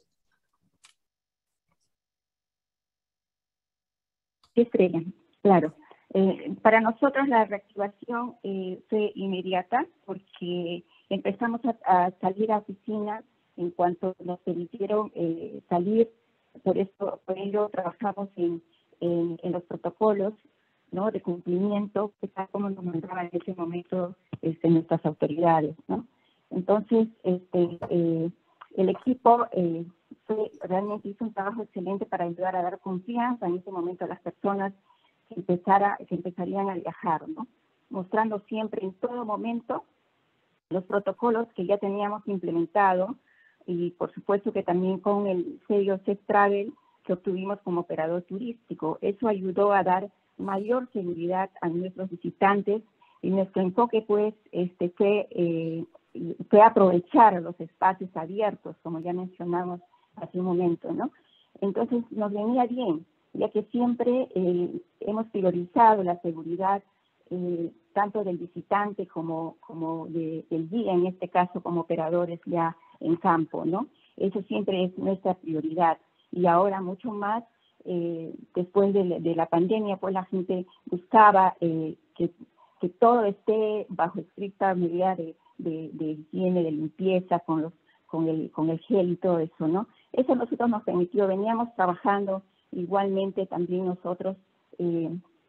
Estrella, claro. Eh, para nosotros la reactivación eh, fue inmediata porque empezamos a, a salir a oficinas en cuanto nos permitieron eh, salir. Por eso, por ello trabajamos en, en, en los protocolos, ¿no?, de cumplimiento, que tal como nos mandaban en ese momento este, nuestras autoridades, ¿no? Entonces, este, eh, el equipo eh, fue, realmente hizo un trabajo excelente para ayudar a dar confianza en ese momento a las personas que, empezara, que empezarían a viajar, ¿no? Mostrando siempre en todo momento los protocolos que ya teníamos implementado y por supuesto que también con el sello C E F Travel que obtuvimos como operador turístico. Eso ayudó a dar mayor seguridad a nuestros visitantes y nuestro enfoque pues este, fue, eh, fue aprovechar los espacios abiertos, como ya mencionamos hace un momento, ¿no? Entonces nos venía bien, ya que siempre eh, hemos priorizado la seguridad eh, tanto del visitante como, como de, del guía, en este caso como operadores ya en campo, ¿no? Eso siempre es nuestra prioridad y ahora mucho más eh, después de, de la pandemia, pues la gente buscaba eh, que, que todo esté bajo estricta medida de, de, de higiene, de limpieza, con los con el, con el gel y todo eso, ¿no? Eso a nosotros nos permitió, veníamos trabajando igualmente también nosotros eh,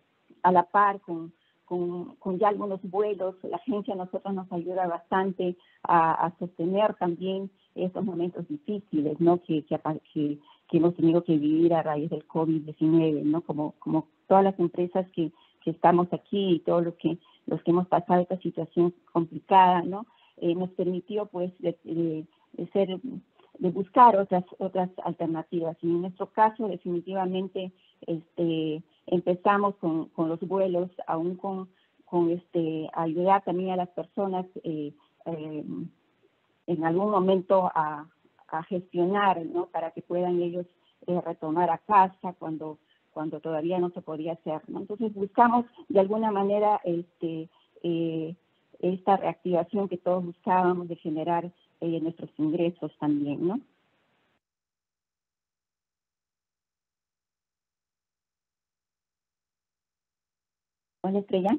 a la par con, con, con ya algunos vuelos. La agencia a nosotros nos ayuda bastante a, a sostener también estos momentos difíciles, ¿no? Que, que, que, que hemos tenido que vivir a raíz del COVID diecinueve, ¿no? Como, como todas las empresas que, que estamos aquí y todos los que, los que hemos pasado esta situación complicada, ¿no? Eh, nos permitió, pues, de, de, de ser, de buscar otras otras alternativas. Y en nuestro caso, definitivamente, este, empezamos con, con los vuelos, aún con, con este, ayudar también a las personas eh, eh, en algún momento a, a gestionar, ¿no?, para que puedan ellos eh, retomar a casa cuando, cuando todavía no se podía hacer, ¿no? Entonces buscamos de alguna manera este, eh, esta reactivación que todos buscábamos de generar eh, nuestros ingresos también, ¿no? Hola, Estrella.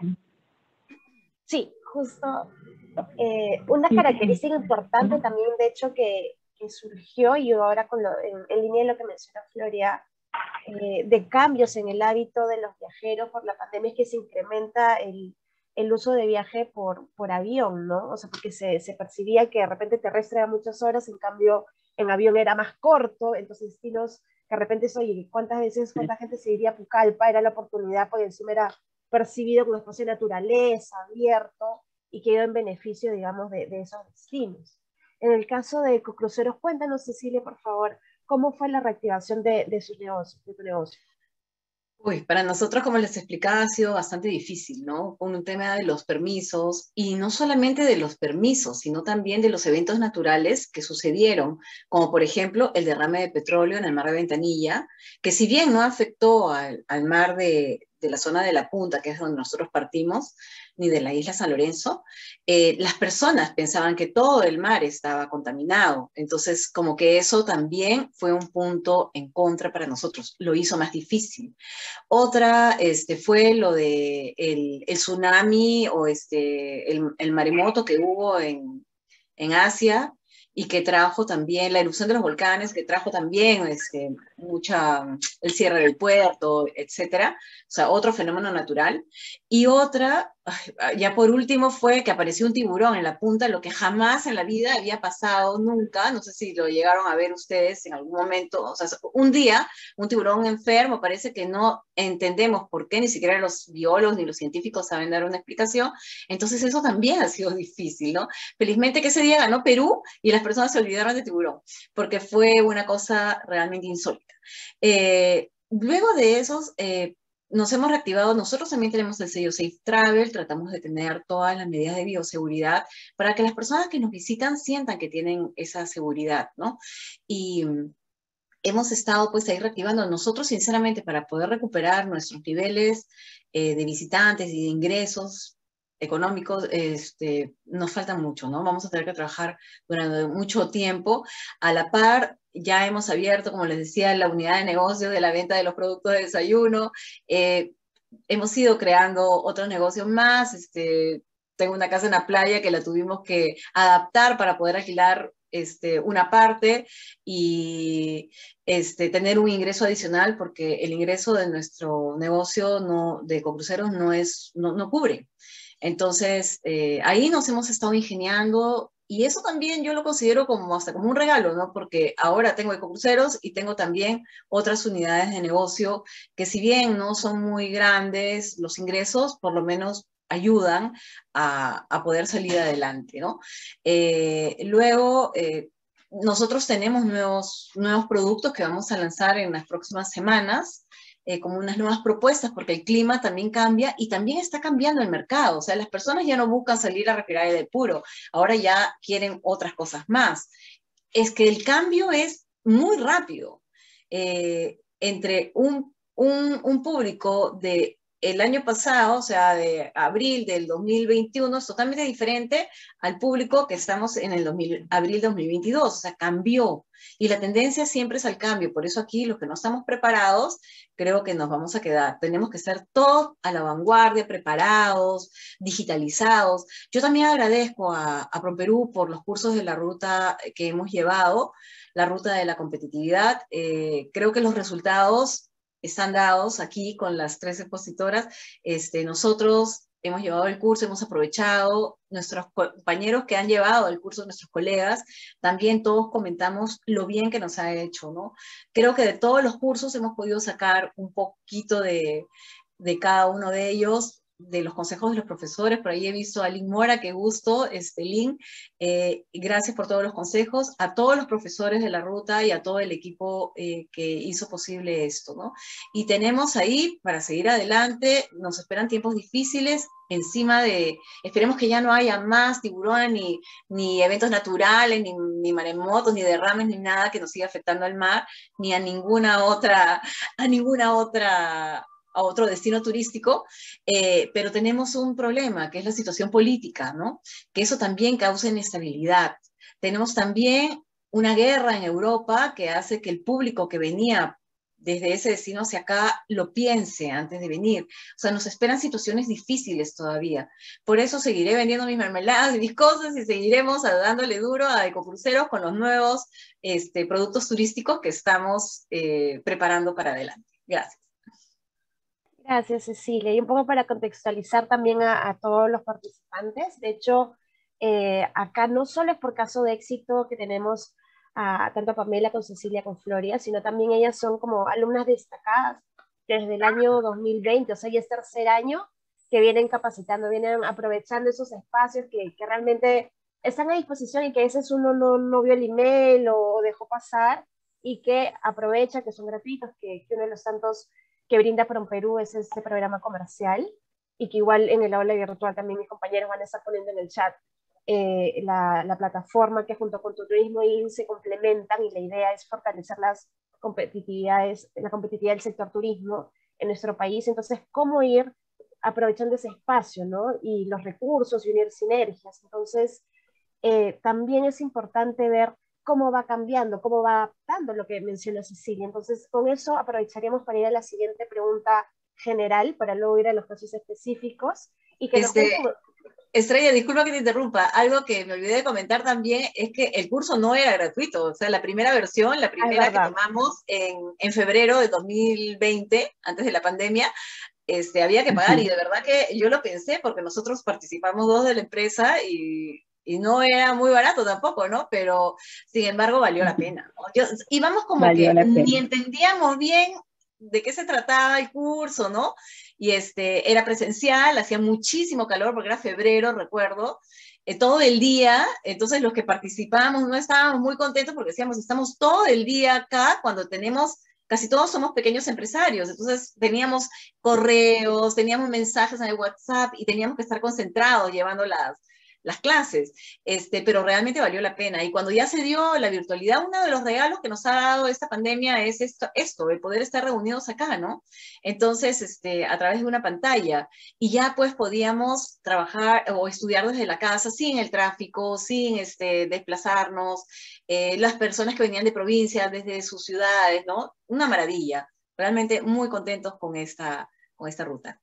Sí, justo eh, una característica importante también, de hecho, que, que surgió, y ahora con lo, en, en línea de lo que menciona Floria, eh, de cambios en el hábito de los viajeros por la pandemia, es que se incrementa el, el uso de viaje por, por avión, ¿no? O sea, porque se, se percibía que de repente terrestre era muchas horas, en cambio en avión era más corto, entonces destinos que de repente es, oye, ¿cuántas veces, cuánta gente se iría a Pucallpa? Era la oportunidad, porque encima era percibido como un espacio de naturaleza, abierto, y quedó en beneficio, digamos, de, de esos destinos. En el caso de Ecocruceros, cuéntanos, Cecilia, por favor, ¿cómo fue la reactivación de, de sus negocios, de tu negocio? Uy, para nosotros, como les explicaba, ha sido bastante difícil, ¿no? Con un tema de los permisos, y no solamente de los permisos, sino también de los eventos naturales que sucedieron, como por ejemplo el derrame de petróleo en el mar de Ventanilla, que si bien no afectó al, al mar de, de la zona de La Punta, que es donde nosotros partimos, ni de la isla San Lorenzo, eh, las personas pensaban que todo el mar estaba contaminado. Entonces, como que eso también fue un punto en contra para nosotros, lo hizo más difícil. Otra este, fue lo de el, el tsunami o este, el, el maremoto que hubo en, en Asia, y que trajo también la erupción de los volcanes, que trajo también este, mucha, el cierre del puerto, etcétera. O sea, otro fenómeno natural. Y otra, ya por último, fue que apareció un tiburón en La Punta, lo que jamás en la vida había pasado nunca. No sé si lo llegaron a ver ustedes en algún momento. O sea, un día, un tiburón enfermo, parece que no entendemos por qué, ni siquiera los biólogos ni los científicos saben dar una explicación. Entonces eso también ha sido difícil, ¿no? Felizmente que ese día ganó Perú y las personas se olvidaron de tiburón, porque fue una cosa realmente insólita. Eh, luego de esos, eh, nos hemos reactivado, nosotros también tenemos el sello Safe Travel, tratamos de tener todas las medidas de bioseguridad para que las personas que nos visitan sientan que tienen esa seguridad, ¿no? Y hemos estado pues ahí reactivando nosotros, sinceramente, para poder recuperar nuestros niveles eh, de visitantes y de ingresos económicos, este, nos falta mucho, ¿no? Vamos a tener que trabajar durante mucho tiempo. A la par, ya hemos abierto, como les decía, la unidad de negocio de la venta de los productos de desayuno. Eh, hemos ido creando otros negocios más. Este, tengo una casa en la playa que la tuvimos que adaptar para poder alquilar este, una parte y este, tener un ingreso adicional, porque el ingreso de nuestro negocio no, de Ecocruceros no, es, no, no cubre. Entonces, eh, ahí nos hemos estado ingeniando, y eso también yo lo considero como hasta como un regalo, ¿no? Porque ahora tengo Ecocruceros y tengo también otras unidades de negocio que, si bien no son muy grandes los ingresos, por lo menos ayudan a, a poder salir adelante, ¿no? Eh, luego, eh, nosotros tenemos nuevos, nuevos productos que vamos a lanzar en las próximas semanas, eh, como unas nuevas propuestas, porque el clima también cambia y también está cambiando el mercado. O sea, las personas ya no buscan salir a respirar aire puro, ahora ya quieren otras cosas más. Es que el cambio es muy rápido. Eh, entre un, un, un público de el año pasado, o sea, de abril del dos mil veintiuno, es totalmente diferente al público que estamos en el dos mil, abril dos mil veintidós, o sea, cambió. Y la tendencia siempre es al cambio. Por eso aquí, los que no estamos preparados, creo que nos vamos a quedar. Tenemos que estar todos a la vanguardia, preparados, digitalizados. Yo también agradezco a, a ProPerú por los cursos de la ruta que hemos llevado, la ruta de la competitividad. Eh, creo que los resultados están dados aquí con las tres expositoras. Este, nosotros hemos llevado el curso, hemos aprovechado, nuestros compañeros que han llevado el curso, nuestros colegas, también todos comentamos lo bien que nos ha hecho, ¿no? Creo que de todos los cursos hemos podido sacar un poquito de, de cada uno de ellos, de los consejos de los profesores. Por ahí he visto a Lynn Mora, qué gusto, este, Lynn, eh, gracias por todos los consejos, a todos los profesores de la ruta y a todo el equipo eh, que hizo posible esto, ¿no? Y tenemos ahí, para seguir adelante, nos esperan tiempos difíciles, encima de, esperemos que ya no haya más tiburones, ni, ni eventos naturales, ni, ni maremotos, ni derrames, ni nada que nos siga afectando al mar, ni a ninguna otra, a ninguna otra a otro destino turístico, eh, pero tenemos un problema, que es la situación política, ¿no? Que eso también causa inestabilidad. Tenemos también una guerra en Europa que hace que el público que venía desde ese destino hacia acá lo piense antes de venir. O sea, nos esperan situaciones difíciles todavía. Por eso seguiré vendiendo mis mermeladas y mis cosas, y seguiremos dándole duro a Ecocruceros con los nuevos este, productos turísticos que estamos eh, preparando para adelante. Gracias. Gracias, Cecilia. Y un poco para contextualizar también a, a todos los participantes. De hecho, eh, acá no solo es por caso de éxito que tenemos a, tanto a Pamela con Cecilia con Floria, sino también ellas son como alumnas destacadas desde el año dos mil veinte, o sea, ya es tercer año que vienen capacitando, vienen aprovechando esos espacios que, que realmente están a disposición y que a veces uno no, no vio el email o, o dejó pasar, y que aprovecha, que son gratuitos, que, que uno de los tantos que brinda PROMPERÚ es este programa comercial, y que igual en el aula virtual también mis compañeros van a estar poniendo en el chat eh, la, la plataforma que junto con Turismo I N se complementan, y la idea es fortalecer las competitividades, la competitividad del sector turismo en nuestro país. Entonces, ¿cómo ir aprovechando ese espacio, ¿no? Y los recursos y unir sinergias. Entonces, eh, también es importante ver cómo va cambiando, cómo va adaptando lo que menciona Cecilia. Entonces, con eso aprovecharíamos para ir a la siguiente pregunta general, para luego ir a los casos específicos, y que nos Este, cuenten... Estrella, disculpa que te interrumpa. Algo que me olvidé de comentar también es que el curso no era gratuito. O sea, la primera versión, la Ah, es primera que verdad. tomamos en, en febrero de dos mil veinte, antes de la pandemia, este, había que pagar. Y de verdad que yo lo pensé porque nosotros participamos dos de la empresa y, y no era muy barato tampoco, ¿no? Pero, sin embargo, valió la pena, ¿no? Yo, íbamos como Valió que la ni pena. entendíamos bien de qué se trataba el curso, ¿no? Y este, era presencial, hacía muchísimo calor porque era febrero, recuerdo, eh, todo el día. Entonces los que participábamos no estábamos muy contentos porque decíamos, estamos todo el día acá cuando tenemos, casi todos somos pequeños empresarios, entonces teníamos correos, teníamos mensajes en el WhatsApp y teníamos que estar concentrados llevando las, las clases, este, pero realmente valió la pena. Y cuando ya se dio la virtualidad, uno de los regalos que nos ha dado esta pandemia es esto, esto el poder estar reunidos acá, ¿no? Entonces, este, a través de una pantalla, y ya pues podíamos trabajar o estudiar desde la casa, sin el tráfico, sin este, desplazarnos, eh, las personas que venían de provincia, desde sus ciudades, ¿no? Una maravilla, realmente muy contentos con esta, con esta ruta.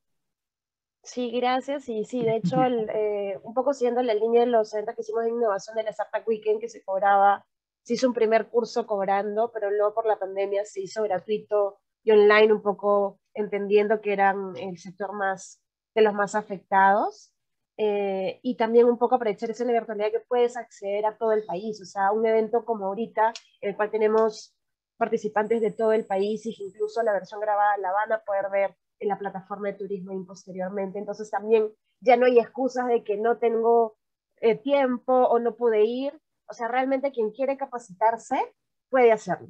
Sí, gracias. Y sí, de hecho, el, eh, un poco siguiendo la línea de los eventos que hicimos de innovación de la Startup Weekend, que se cobraba, se hizo un primer curso cobrando, pero luego por la pandemia se hizo gratuito y online, un poco entendiendo que eran el sector más, de los más afectados. Eh, y también un poco aprovechar esa virtualidad que puedes acceder a todo el país. O sea, un evento como ahorita, en el cual tenemos participantes de todo el país, y que incluso la versión grabada la van a poder ver en la plataforma de Turismo I N posteriormente. Entonces también ya no hay excusas de que no tengo eh, tiempo o no pude ir. O sea, realmente quien quiere capacitarse puede hacerlo.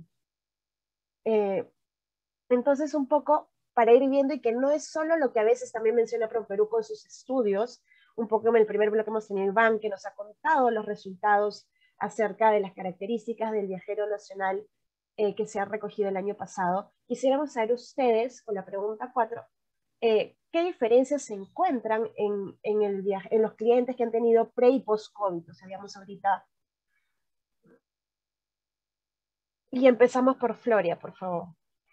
Eh, entonces, un poco para ir viendo, y que no es solo lo que a veces también menciona PROMPERÚ con sus estudios, un poco en el primer bloque hemos tenido Iván, que nos ha contado los resultados acerca de las características del viajero nacional eh, que se ha recogido el año pasado. Quisiéramos saber ustedes, con la pregunta cuatro, eh, ¿qué diferencias se encuentran en, en, el viaje, en los clientes que han tenido pre y post-COVID? O sea, digamos ahorita. Y empezamos por Floria, por favor.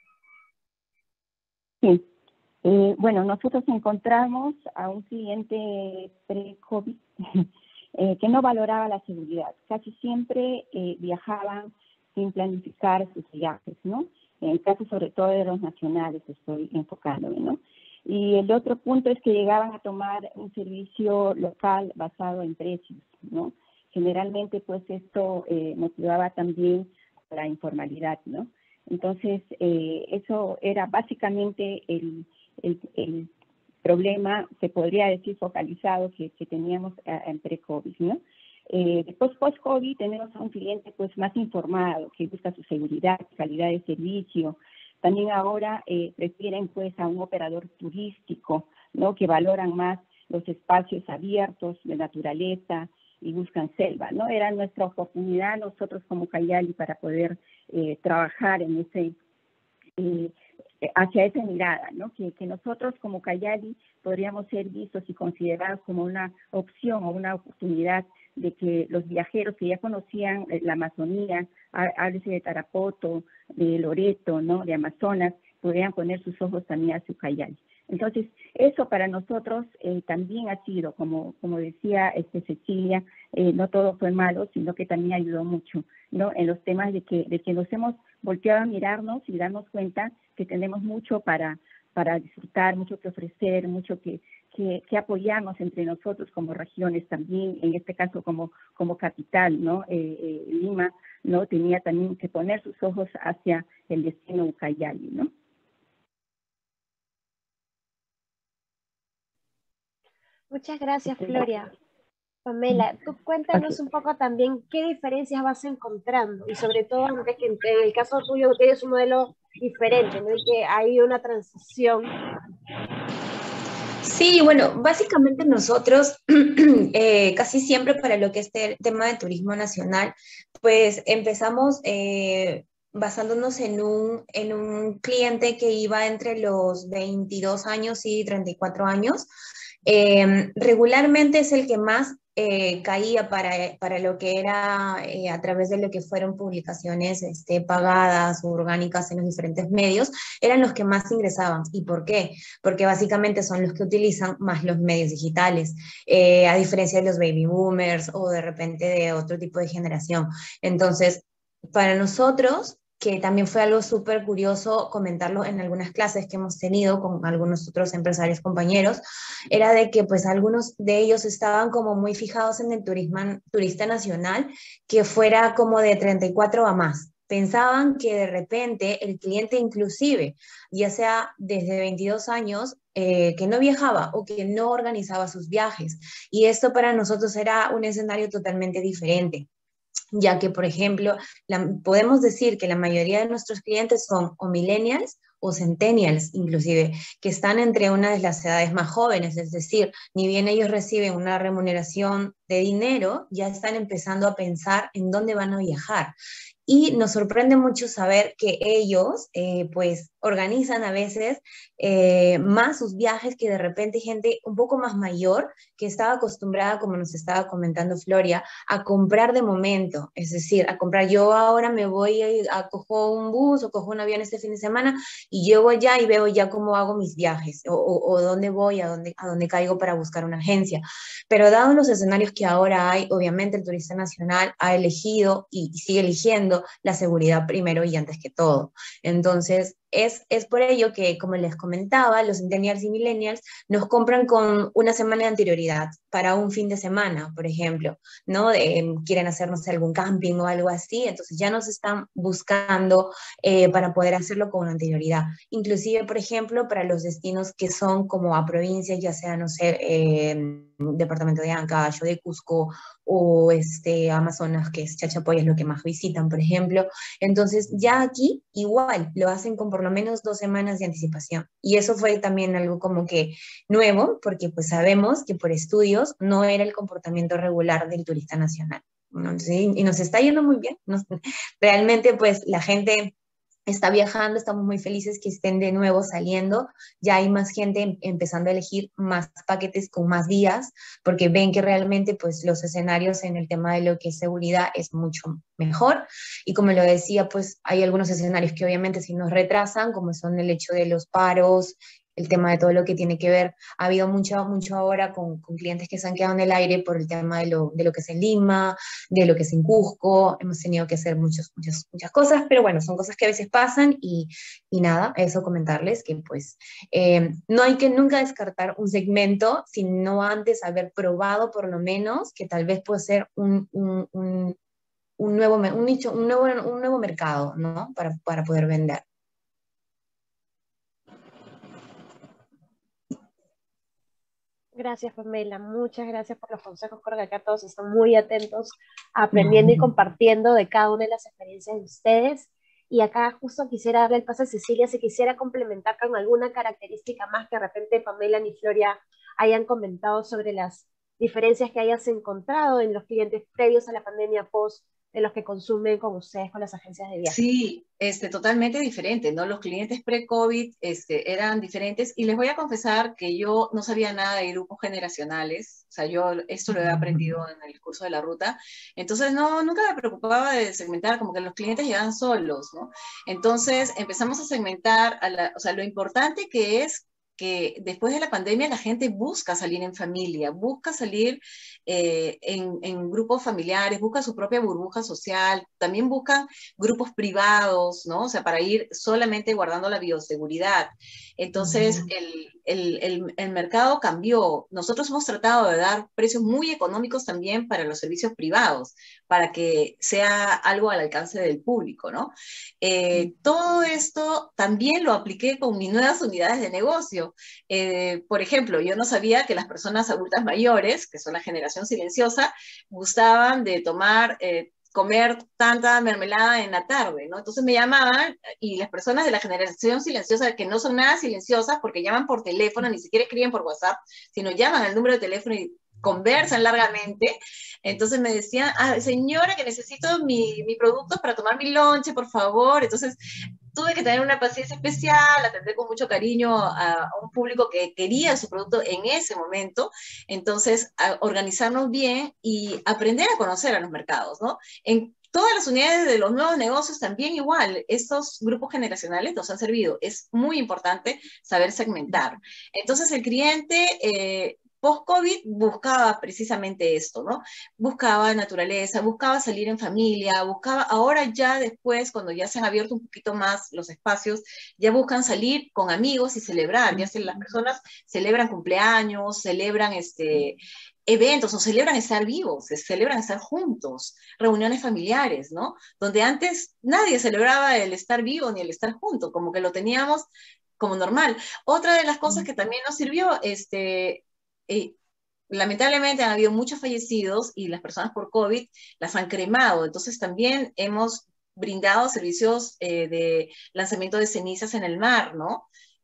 Sí. Eh, bueno, nosotros encontramos a un cliente pre-COVID eh, que no valoraba la seguridad. Casi siempre eh, viajaban sin planificar sus viajes, ¿no? En el caso sobre todo de los nacionales estoy enfocándome, ¿no? Y el otro punto es que llegaban a tomar un servicio local basado en precios, ¿no? Generalmente, pues, esto eh, motivaba también la informalidad, ¿no? Entonces, eh, eso era básicamente el, el, el problema, se podría decir, focalizado que, que teníamos a, en pre-COVID, ¿no? Eh, después, post-COVID, tenemos a un cliente pues más informado, que busca su seguridad, calidad de servicio. También ahora eh, prefieren pues a un operador turístico, ¿no? Que valoran más los espacios abiertos de naturaleza y buscan selva, ¿no? Era nuestra oportunidad nosotros como Cayali para poder eh, trabajar en ese, eh, hacia esa mirada, ¿no? Que, que nosotros como Cayali podríamos ser vistos y considerados como una opción o una oportunidad de que los viajeros que ya conocían la Amazonía, háblese de Tarapoto, de Loreto, ¿no? De Amazonas, podrían poner sus ojos también hacia Cayali. Entonces, eso para nosotros eh, también ha sido, como, como decía este, Cecilia, eh, no todo fue malo, sino que también ayudó mucho, ¿no? En los temas de que, de que nos hemos volteado a mirarnos y darnos cuenta que tenemos mucho para, para disfrutar, mucho que ofrecer, mucho que, que, que apoyarnos entre nosotros como regiones también, en este caso como, como capital, ¿no? Eh, eh, Lima, ¿no? Tenía también que poner sus ojos hacia el destino Ucayali, ¿no? Muchas gracias, Floria. Pamela, tú cuéntanos Okay. un poco también qué diferencias vas encontrando, y sobre todo, en el caso tuyo, que eres un modelo diferente, ¿no? Y que hay una transición. Sí, bueno, básicamente nosotros eh, casi siempre para lo que es el tema de turismo nacional, pues empezamos eh, basándonos en un, en un cliente que iba entre los veintidós años y treinta y cuatro años. Eh, regularmente es el que más eh, caía para, para lo que era eh, a través de lo que fueron publicaciones este, pagadas o orgánicas en los diferentes medios, eran los que más ingresaban. ¿Y por qué? Porque básicamente son los que utilizan más los medios digitales, eh, a diferencia de los baby boomers o de repente de otro tipo de generación. Entonces, para nosotros, que también fue algo súper curioso comentarlo en algunas clases que hemos tenido con algunos otros empresarios compañeros, era de que pues algunos de ellos estaban como muy fijados en el turismo, turista nacional, que fuera como de treinta y cuatro a más. Pensaban que de repente el cliente inclusive, ya sea desde veintidós años, eh, que no viajaba o que no organizaba sus viajes. Y esto para nosotros era un escenario totalmente diferente, ya que, por ejemplo, la, podemos decir que la mayoría de nuestros clientes son o millennials o centennials, inclusive, que están entre una de las edades más jóvenes, es decir, ni bien ellos reciben una remuneración de dinero, ya están empezando a pensar en dónde van a viajar. Y nos sorprende mucho saber que ellos, eh, pues, organizan a veces eh, más sus viajes que de repente gente un poco más mayor que estaba acostumbrada, como nos estaba comentando Floria, a comprar de momento. Es decir, a comprar, yo ahora me voy a, a cojo un bus o cojo un avión este fin de semana y llego allá y veo ya cómo hago mis viajes o, o, o dónde voy, a dónde, a dónde caigo para buscar una agencia. Pero dados los escenarios que ahora hay, obviamente el turista nacional ha elegido y, y sigue eligiendo la seguridad primero y antes que todo. Entonces, es, es por ello que, como les comentaba, los centennials y millennials nos compran con una semana de anterioridad para un fin de semana, por ejemplo, ¿no? Eh, quieren hacer, no sé, algún camping o algo así, entonces ya nos están buscando eh, para poder hacerlo con anterioridad. Inclusive, por ejemplo, para los destinos que son como a provincias, ya sea, no sé, eh, departamento de Ancash o de Cusco o este, Amazonas, que es Chachapoya, es lo que más visitan, por ejemplo. Entonces, ya aquí igual lo hacen con por lo menos dos semanas de anticipación. Y eso fue también algo como que nuevo, porque pues sabemos que por estudios no era el comportamiento regular del turista nacional, ¿no? Sí, y nos está yendo muy bien. Nos, realmente pues la gente está viajando, estamos muy felices que estén de nuevo saliendo, ya hay más gente empezando a elegir más paquetes con más días, porque ven que realmente pues los escenarios en el tema de lo que es seguridad es mucho mejor, y como lo decía, pues hay algunos escenarios que obviamente sí nos retrasan, como son el hecho de los paros, el tema de todo lo que tiene que ver, ha habido mucho, mucho ahora con, con clientes que se han quedado en el aire por el tema de lo, de lo que es en Lima, de lo que es en Cusco, hemos tenido que hacer muchos, muchos, muchas cosas, pero bueno, son cosas que a veces pasan y, y nada, eso comentarles que pues eh, no hay que nunca descartar un segmento, sino antes haber probado por lo menos que tal vez puede ser un, un, un, un nuevo, un nicho, un nuevo, un nuevo mercado, ¿no? Para, para poder vender. Gracias, Pamela. Muchas gracias por los consejos. Creo que acá todos están muy atentos, aprendiendo y compartiendo de cada una de las experiencias de ustedes. Y acá justo quisiera darle el paso a Cecilia, si quisiera complementar con alguna característica más que de repente Pamela ni Floria hayan comentado sobre las diferencias que hayas encontrado en los clientes previos a la pandemia, post, de los que consumen con ustedes, con las agencias de viaje. Sí, este, totalmente diferente, ¿no? Los clientes pre-COVID este, eran diferentes y les voy a confesar que yo no sabía nada de grupos generacionales, o sea, yo esto lo he aprendido en el curso de la ruta, entonces no, nunca me preocupaba de segmentar, como que los clientes llegaban solos, ¿no? Entonces empezamos a segmentar, a la, o sea, lo importante que es que después de la pandemia la gente busca salir en familia, busca salir eh, en, en grupos familiares, busca su propia burbuja social, también buscan grupos privados, ¿no? O sea, para ir solamente guardando la bioseguridad. Entonces, el, el, el, el mercado cambió. Nosotros hemos tratado de dar precios muy económicos también para los servicios privados, para que sea algo al alcance del público, ¿no? Eh, todo esto también lo apliqué con mis nuevas unidades de negocio. Eh, por ejemplo, yo no sabía que las personas adultas mayores, que son la generación silenciosa, gustaban de tomar eh, comer tanta mermelada en la tarde, ¿no? Entonces me llamaban y las personas de la generación silenciosa, que no son nada silenciosas porque llaman por teléfono, ni siquiera escriben por WhatsApp, sino llaman al número de teléfono y conversan largamente. Entonces me decían, ah, señora, que necesito mi, mi producto para tomar mi lonche, por favor. Entonces tuve que tener una paciencia especial, atender con mucho cariño a, a un público que quería su producto en ese momento. Entonces, organizarnos bien y aprender a conocer a los mercados, ¿no? En todas las unidades de los nuevos negocios también igual, estos grupos generacionales nos han servido. Es muy importante saber segmentar. Entonces, el cliente... Eh, post-COVID buscaba precisamente esto, ¿no? Buscaba naturaleza, buscaba salir en familia, buscaba, ahora ya después, cuando ya se han abierto un poquito más los espacios, ya buscan salir con amigos y celebrar, ya se, las personas celebran cumpleaños, celebran este, eventos o celebran estar vivos, celebran estar juntos, reuniones familiares, ¿no? Donde antes nadie celebraba el estar vivo ni el estar junto, como que lo teníamos como normal. Otra de las cosas que también nos sirvió, este, eh, lamentablemente han habido muchos fallecidos y las personas por COVID las han cremado, entonces también hemos brindado servicios eh, de lanzamiento de cenizas en el mar, ¿no?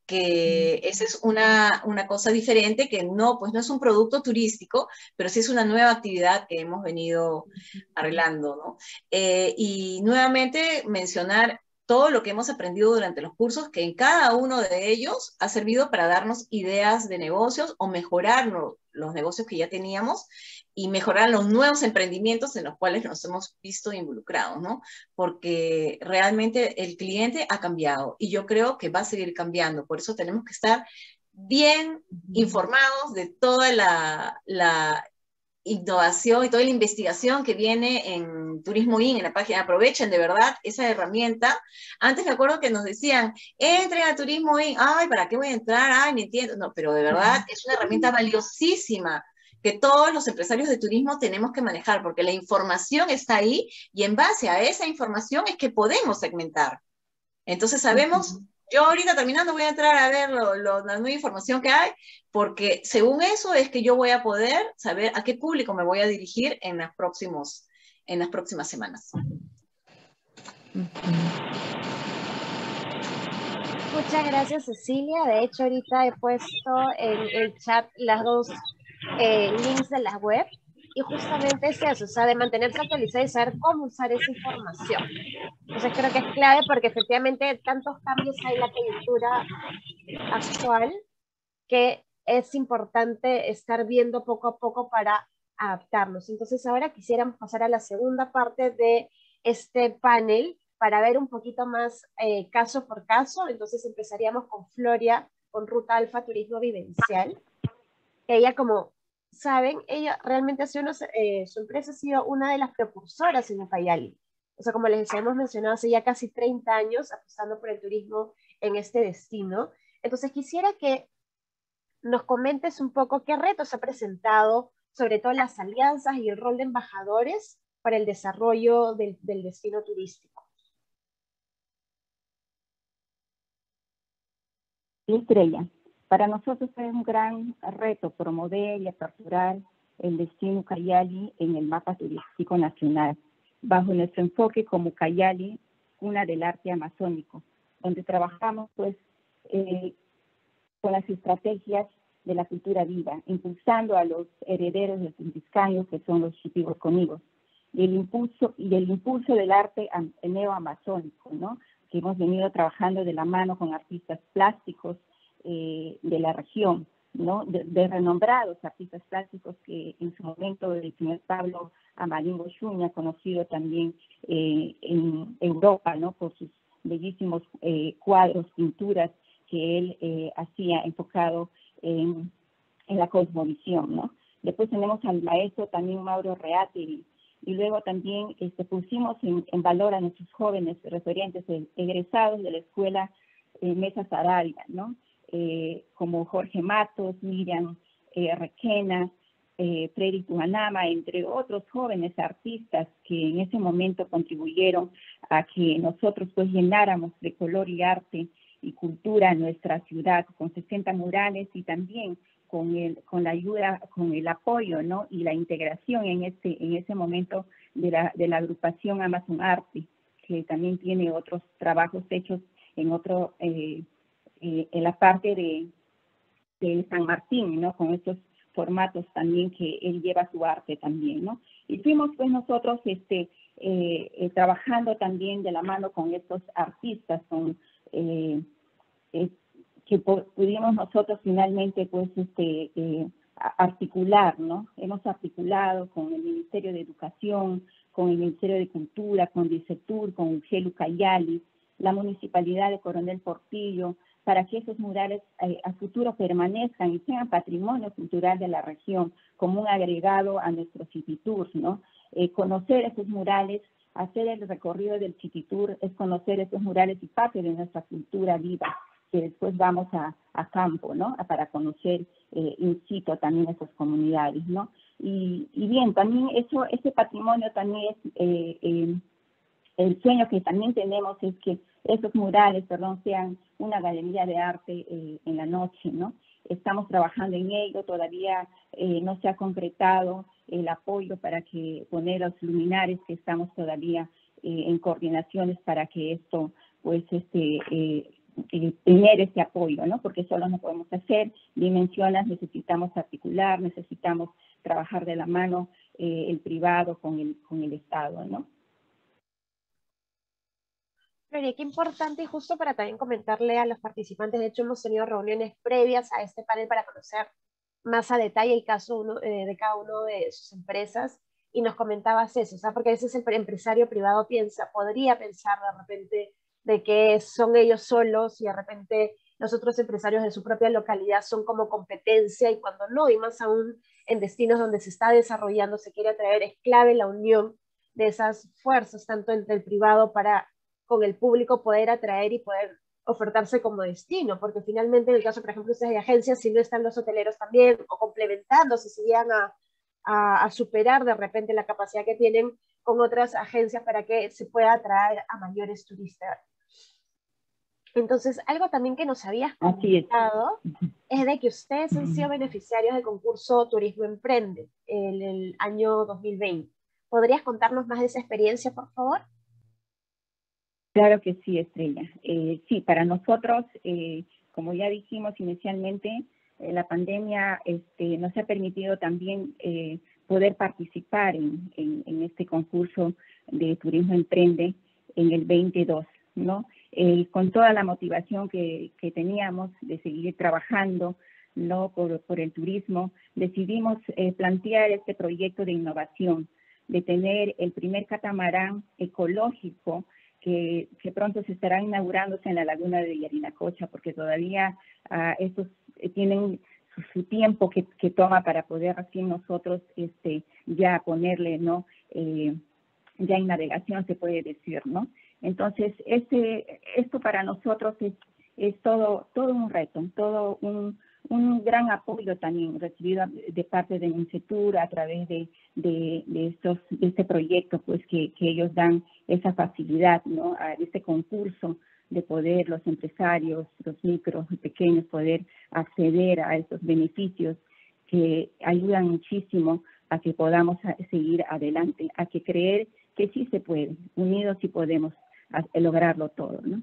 Que esa es una, una cosa diferente, que no, pues no es un producto turístico, pero sí es una nueva actividad que hemos venido arreglando, ¿no? Eh, y nuevamente mencionar todo lo que hemos aprendido durante los cursos, que en cada uno de ellos ha servido para darnos ideas de negocios o mejorar no, los negocios que ya teníamos y mejorar los nuevos emprendimientos en los cuales nos hemos visto involucrados, ¿no? Porque realmente el cliente ha cambiado y yo creo que va a seguir cambiando. Por eso tenemos que estar bien informados de toda la, la innovación y toda la investigación que viene en Turismo In, en la página. Aprovechen de verdad esa herramienta. Antes me acuerdo que nos decían, entren a Turismo In, ay, ¿para qué voy a entrar? Ay, no entiendo. No, pero de verdad es una herramienta valiosísima que todos los empresarios de turismo tenemos que manejar, porque la información está ahí y en base a esa información es que podemos segmentar. Entonces sabemos... Yo ahorita terminando voy a entrar a ver lo, lo, la nueva información que hay, porque según eso es que yo voy a poder saber a qué público me voy a dirigir en, las próximos, en las próximas semanas. Muchas gracias, Cecilia. De hecho, ahorita he puesto en el chat las dos eh, links de la web. Y justamente es eso, o sea, de mantenerse actualizado y saber cómo usar esa información. Entonces creo que es clave porque efectivamente tantos cambios hay en la coyuntura actual que es importante estar viendo poco a poco para adaptarnos. Entonces ahora quisiéramos pasar a la segunda parte de este panel para ver un poquito más eh, caso por caso. Entonces empezaríamos con Floria, con Ruta Alfa Turismo Vivencial. Ella, como saben, ella realmente ha sido una, eh, su empresa ha sido una de las precursoras en Ucayali. O sea, como les hemos mencionado, hace ya casi treinta años apostando por el turismo en este destino. Entonces quisiera que nos comentes un poco qué retos ha presentado, sobre todo las alianzas y el rol de embajadores para el desarrollo del, del destino turístico. Estrella. Para nosotros es un gran reto promover y aperturar el destino Ucayali en el mapa turístico nacional, bajo nuestro enfoque como Ucayali, cuna del arte amazónico, donde trabajamos pues eh, con las estrategias de la cultura viva, impulsando a los herederos de los intiscaños, que son los chipigos y el impulso y el impulso del arte neoamazónico, ¿no? Que hemos venido trabajando de la mano con artistas plásticos Eh, de la región, ¿no? De, de renombrados artistas plásticos que en su momento el señor Pablo Amaringo Xuña, conocido también eh, en Europa, ¿no? Por sus bellísimos eh, cuadros, pinturas que él eh, hacía enfocado en, en la cosmovisión, ¿no? Después tenemos al maestro también Mauro Reati, y luego también este, pusimos en, en valor a nuestros jóvenes referentes egresados de la escuela eh, Mesa Sarabia, ¿no? Eh, como Jorge Matos, Miriam eh, Requena, eh, Freddy Tuanama, entre otros jóvenes artistas que en ese momento contribuyeron a que nosotros pues llenáramos de color y arte y cultura nuestra ciudad con sesenta murales y también con, el, con la ayuda, con el apoyo, ¿no? Y la integración en, este, en ese momento de la, de la agrupación Amazon Arte, que también tiene otros trabajos hechos en, otro, eh, eh, en la parte de, de San Martín, ¿no? Con estos formatos también que él lleva su arte también, ¿no? Y fuimos pues nosotros este, eh, eh, trabajando también de la mano con estos artistas, con, eh, eh, que pudimos nosotros finalmente pues este, eh, articular, ¿no? Hemos articulado con el Ministerio de Educación, con el Ministerio de Cultura, con DICETUR, con Gelu Cayali, la Municipalidad de Coronel Portillo, para que esos murales eh, a futuro permanezcan y sean patrimonio cultural de la región, como un agregado a nuestro City Tour, ¿no? Eh, conocer esos murales, hacer el recorrido del City Tour, es conocer esos murales y parte de nuestra cultura viva, que después vamos a, a campo, ¿no? Para conocer eh, in situ también esas comunidades, ¿no? Y, y bien, también eso, ese patrimonio también es, eh, eh, el sueño que también tenemos es que esos murales, perdón, sean una galería de arte eh, en la noche, ¿no? Estamos trabajando en ello, todavía eh, no se ha concretado el apoyo para que poner los luminares, que estamos todavía eh, en coordinaciones para que esto, pues, este, eh, eh, tener ese apoyo, ¿no? Porque solo no podemos hacer, dimensiones, necesitamos articular, necesitamos trabajar de la mano eh, el privado con el, con el Estado, ¿no? Gloria, qué importante y justo para también comentarle a los participantes, de hecho hemos tenido reuniones previas a este panel para conocer más a detalle el caso uno, eh, de cada uno de sus empresas y nos comentabas eso, o sea, porque a veces el empresario privado piensa, podría pensar de repente de que son ellos solos y de repente los otros empresarios de su propia localidad son como competencia y cuando no, y más aún en destinos donde se está desarrollando, se quiere atraer, es clave la unión de esas fuerzas, tanto entre el privado para con el público poder atraer y poder ofertarse como destino, porque finalmente en el caso, por ejemplo, de agencias, si no están los hoteleros también, o complementándose, si llegan a, a, a superar de repente la capacidad que tienen con otras agencias para que se pueda atraer a mayores turistas. Entonces, algo también que nos habías comentado es. es de que ustedes han sido beneficiarios del concurso Turismo Emprende en el año dos mil veinte. ¿Podrías contarnos más de esa experiencia, por favor? Claro que sí, Estrella. Eh, sí, para nosotros, eh, como ya dijimos inicialmente, eh, la pandemia este, nos ha permitido también eh, poder participar en, en, en este concurso de Turismo Emprende en el veintidós, ¿no? Eh, con toda la motivación que, que teníamos de seguir trabajando, ¿no? por, por el turismo, decidimos eh, plantear este proyecto de innovación, de tener el primer catamarán ecológico Que, que pronto se estará inaugurándose en la laguna de Yarinacocha, porque todavía uh, estos eh, tienen su, su tiempo que, que toma para poder así nosotros este, ya ponerle, ¿no? Eh, ya en navegación se puede decir, ¿no? Entonces, este, esto para nosotros es, es todo, todo un reto, todo un, un gran apoyo también recibido de parte de INCETUR a través de, de, de, estos, de este proyecto, pues que, que ellos dan esa facilidad, ¿no? A este concurso de poder los empresarios, los micros y pequeños poder acceder a estos beneficios que ayudan muchísimo a que podamos seguir adelante, a que creer que sí se puede, unidos sí podemos lograrlo todo, ¿no?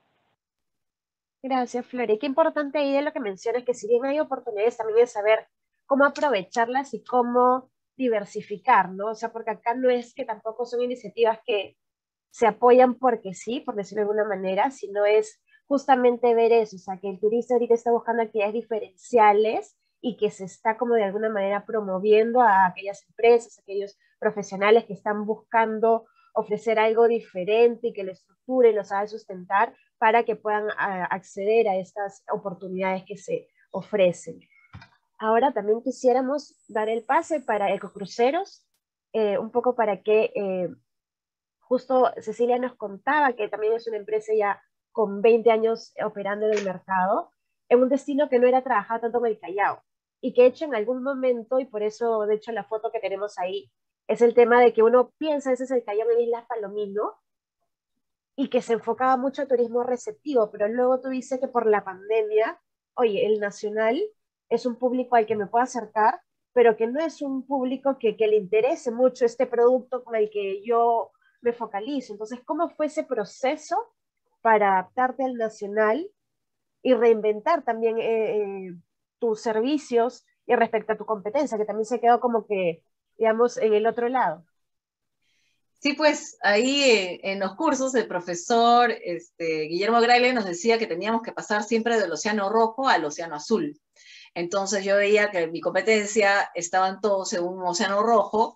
Gracias, Flori. Qué importante ahí de lo que mencionas, que si bien hay oportunidades, también es saber cómo aprovecharlas y cómo diversificar, ¿no? O sea, porque acá no es que tampoco son iniciativas que se apoyan porque sí, por decirlo de alguna manera, sino es justamente ver eso, o sea, que el turista ahorita está buscando actividades diferenciales y que se está como de alguna manera promoviendo a aquellas empresas, a aquellos profesionales que están buscando ofrecer algo diferente y que lo estructure y lo sabe sustentar para que puedan a, acceder a estas oportunidades que se ofrecen. Ahora también quisiéramos dar el pase para Ecocruceros, eh, un poco para que eh, justo Cecilia nos contaba que también es una empresa ya con veinte años operando en el mercado, en un destino que no era trabajar tanto en el Callao, y que hecho en algún momento, y por eso de hecho la foto que tenemos ahí, es el tema de que uno piensa, ese es el Callao en Islas Palomino, y que se enfocaba mucho al turismo receptivo, pero luego tú dices que por la pandemia, oye, el nacional es un público al que me puedo acercar, pero que no es un público que, que le interese mucho este producto con el que yo me focalizo. Entonces, ¿cómo fue ese proceso para adaptarte al nacional y reinventar también eh, eh, tus servicios y respecto a tu competencia, que también se quedó como que, digamos, en el otro lado? Sí, pues ahí eh, en los cursos el profesor este, Guillermo Graile nos decía que teníamos que pasar siempre del océano rojo al océano azul. Entonces yo veía que mi competencia estaban todos en un océano rojo,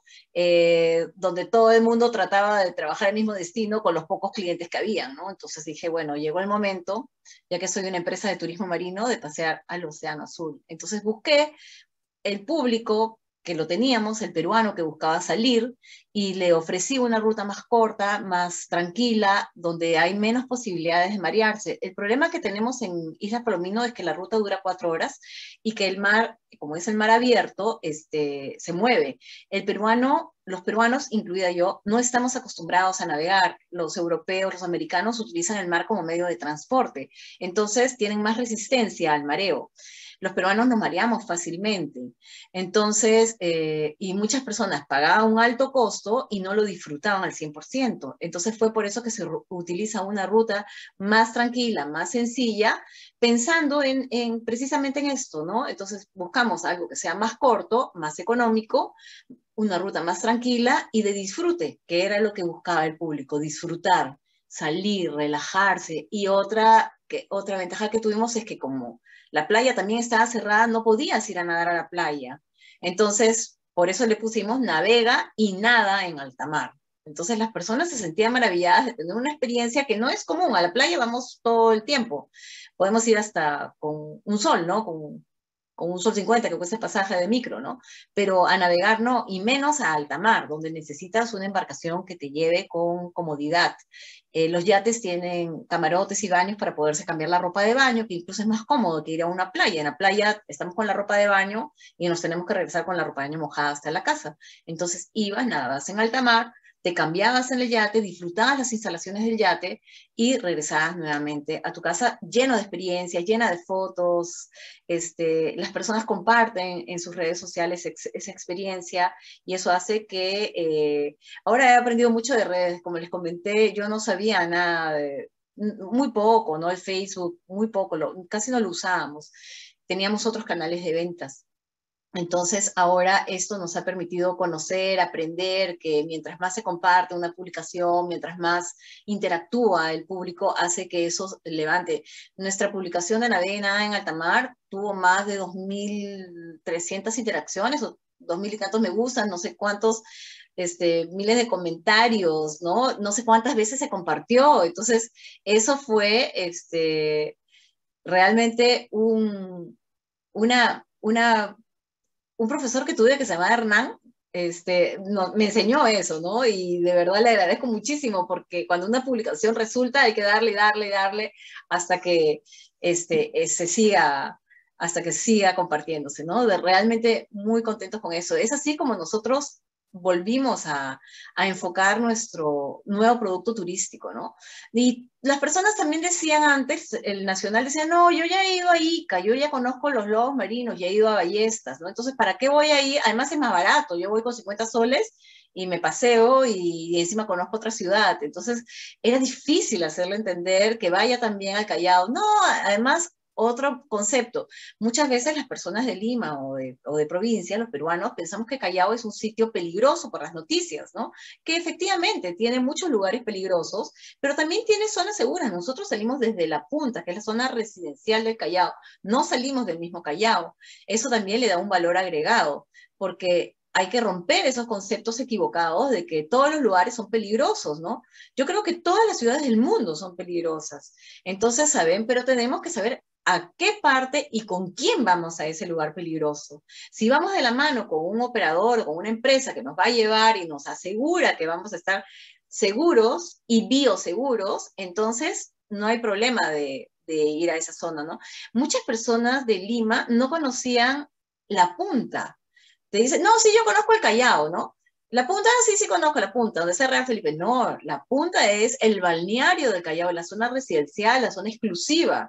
eh, donde todo el mundo trataba de trabajar el mismo destino con los pocos clientes que habían, ¿no? Entonces dije, bueno, llegó el momento, ya que soy una empresa de turismo marino, de pasear al océano azul. Entonces busqué el público que lo teníamos, el peruano que buscaba salir, y le ofrecí una ruta más corta, más tranquila, donde hay menos posibilidades de marearse. El problema que tenemos en Isla Palomino es que la ruta dura cuatro horas y que el mar, como es el mar abierto, este, se mueve. El peruano, los peruanos, incluida yo, no estamos acostumbrados a navegar. Los europeos, los americanos utilizan el mar como medio de transporte, entonces tienen más resistencia al mareo. Los peruanos nos mareamos fácilmente. Entonces, eh, y muchas personas pagaban un alto costo y no lo disfrutaban al cien por ciento. Entonces fue por eso que se utiliza una ruta más tranquila, más sencilla, pensando en, en precisamente en esto, ¿no? Entonces buscamos algo que sea más corto, más económico, una ruta más tranquila y de disfrute, que era lo que buscaba el público, disfrutar, salir, relajarse. Y otra, que, otra ventaja que tuvimos es que como la playa también estaba cerrada, no podías ir a nadar a la playa. Entonces, por eso le pusimos navega y nada en alta mar. Entonces las personas se sentían maravilladas de tener una experiencia que no es común. A la playa vamos todo el tiempo. Podemos ir hasta con un sol, ¿no? Con, con un sol cincuenta, que cuesta el pasaje de micro, ¿no? Pero a navegar no, y menos a alta mar, donde necesitas una embarcación que te lleve con comodidad. Eh, los yates tienen camarotes y baños para poderse cambiar la ropa de baño, que incluso es más cómodo que ir a una playa. En la playa estamos con la ropa de baño y nos tenemos que regresar con la ropa de baño mojada hasta la casa. Entonces ibas, nadabas en alta mar, te cambiabas en el yate, disfrutabas las instalaciones del yate y regresabas nuevamente a tu casa lleno de experiencia, llena de fotos. Este, las personas comparten en sus redes sociales ex, esa experiencia y eso hace que eh, ahora he aprendido mucho de redes. Como les comenté, yo no sabía nada de, muy poco, ¿no? El Facebook, muy poco, lo, casi no lo usábamos. Teníamos otros canales de ventas. Entonces, ahora esto nos ha permitido conocer, aprender, que mientras más se comparte una publicación, mientras más interactúa el público, hace que eso levante. Nuestra publicación de Navega en Alta Mar tuvo más de dos mil trescientas interacciones, o dos mil y tantos me gustan, no sé cuántos, este, miles de comentarios, ¿no? No sé cuántas veces se compartió. Entonces, eso fue este, realmente un, una... una un profesor que tuve que se llama Hernán, este, no, me enseñó eso, ¿no? Y de verdad le agradezco muchísimo porque cuando una publicación resulta hay que darle, darle, darle hasta que este, se siga, hasta que siga compartiéndose, ¿no? De realmente muy contentos con eso. Es así como nosotros volvimos a, a enfocar nuestro nuevo producto turístico, ¿no? Y las personas también decían antes, el Nacional decía, no, yo ya he ido a Ica, yo ya conozco los lobos marinos, ya he ido a Ballestas, ¿no? Entonces, ¿para qué voy a ir? Además es más barato, yo voy con cincuenta soles y me paseo y, y encima conozco otra ciudad. Entonces, era difícil hacerle entender que vaya también al Callao. No, además, otro concepto. Muchas veces las personas de Lima o de, o de provincia, los peruanos, pensamos que Callao es un sitio peligroso por las noticias, ¿no? Que efectivamente tiene muchos lugares peligrosos, pero también tiene zonas seguras. Nosotros salimos desde La Punta, que es la zona residencial del Callao. No salimos del mismo Callao. Eso también le da un valor agregado, porque hay que romper esos conceptos equivocados de que todos los lugares son peligrosos, ¿no? Yo creo que todas las ciudades del mundo son peligrosas. Entonces, ¿saben? Pero tenemos que saber a qué parte y con quién vamos a ese lugar peligroso. Si vamos de la mano con un operador o con una empresa que nos va a llevar y nos asegura que vamos a estar seguros y bioseguros, entonces no hay problema de, de ir a esa zona, ¿no? Muchas personas de Lima no conocían La Punta. Te dicen, no, sí, yo conozco el Callao, ¿no? La Punta, sí, sí conozco la Punta, donde está Real Felipe. No, la Punta es el balneario del Callao, la zona residencial, la zona exclusiva.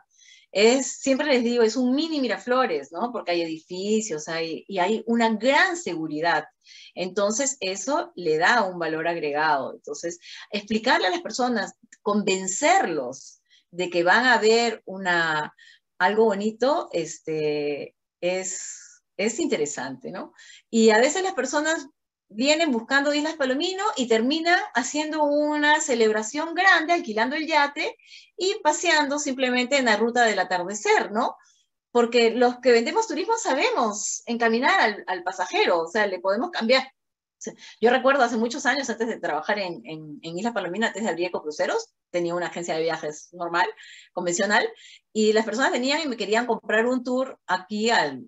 es, siempre les digo, es un mini Miraflores, ¿no? Porque hay edificios, hay, y hay una gran seguridad. Entonces, eso le da un valor agregado. Entonces, explicarle a las personas, convencerlos de que van a ver una, algo bonito, este, es, es interesante, ¿no? Y a veces las personas vienen buscando Islas Palomino y terminan haciendo una celebración grande, alquilando el yate y paseando simplemente en la ruta del atardecer, ¿no? Porque los que vendemos turismo sabemos encaminar al, al pasajero, o sea, le podemos cambiar. Yo recuerdo hace muchos años, antes de trabajar en, en, en Islas Palomino, antes de abrir Ecocruceros, tenía una agencia de viajes normal, convencional, y las personas venían y me querían comprar un tour aquí al,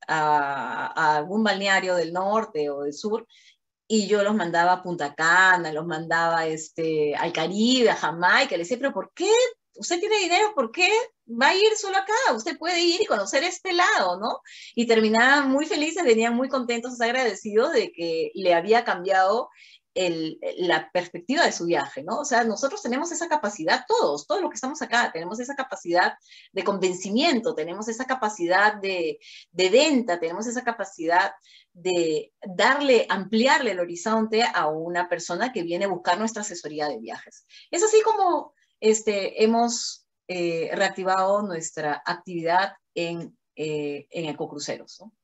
a, a algún balneario del norte o del sur, y yo los mandaba a Punta Cana, los mandaba este, al Caribe, a Jamaica, le decía, pero ¿por qué? Usted tiene dinero, ¿por qué va a ir solo acá? Usted puede ir y conocer este lado, ¿no? Y terminaban muy felices, venían muy contentos, agradecidos de que le había cambiado el, la perspectiva de su viaje, ¿no? O sea, nosotros tenemos esa capacidad, todos, todos los que estamos acá, tenemos esa capacidad de convencimiento, tenemos esa capacidad de, de venta, tenemos esa capacidad de darle, ampliarle el horizonte a una persona que viene a buscar nuestra asesoría de viajes. Es así como este, hemos eh, reactivado nuestra actividad en, eh, en Ecocruceros, ¿no?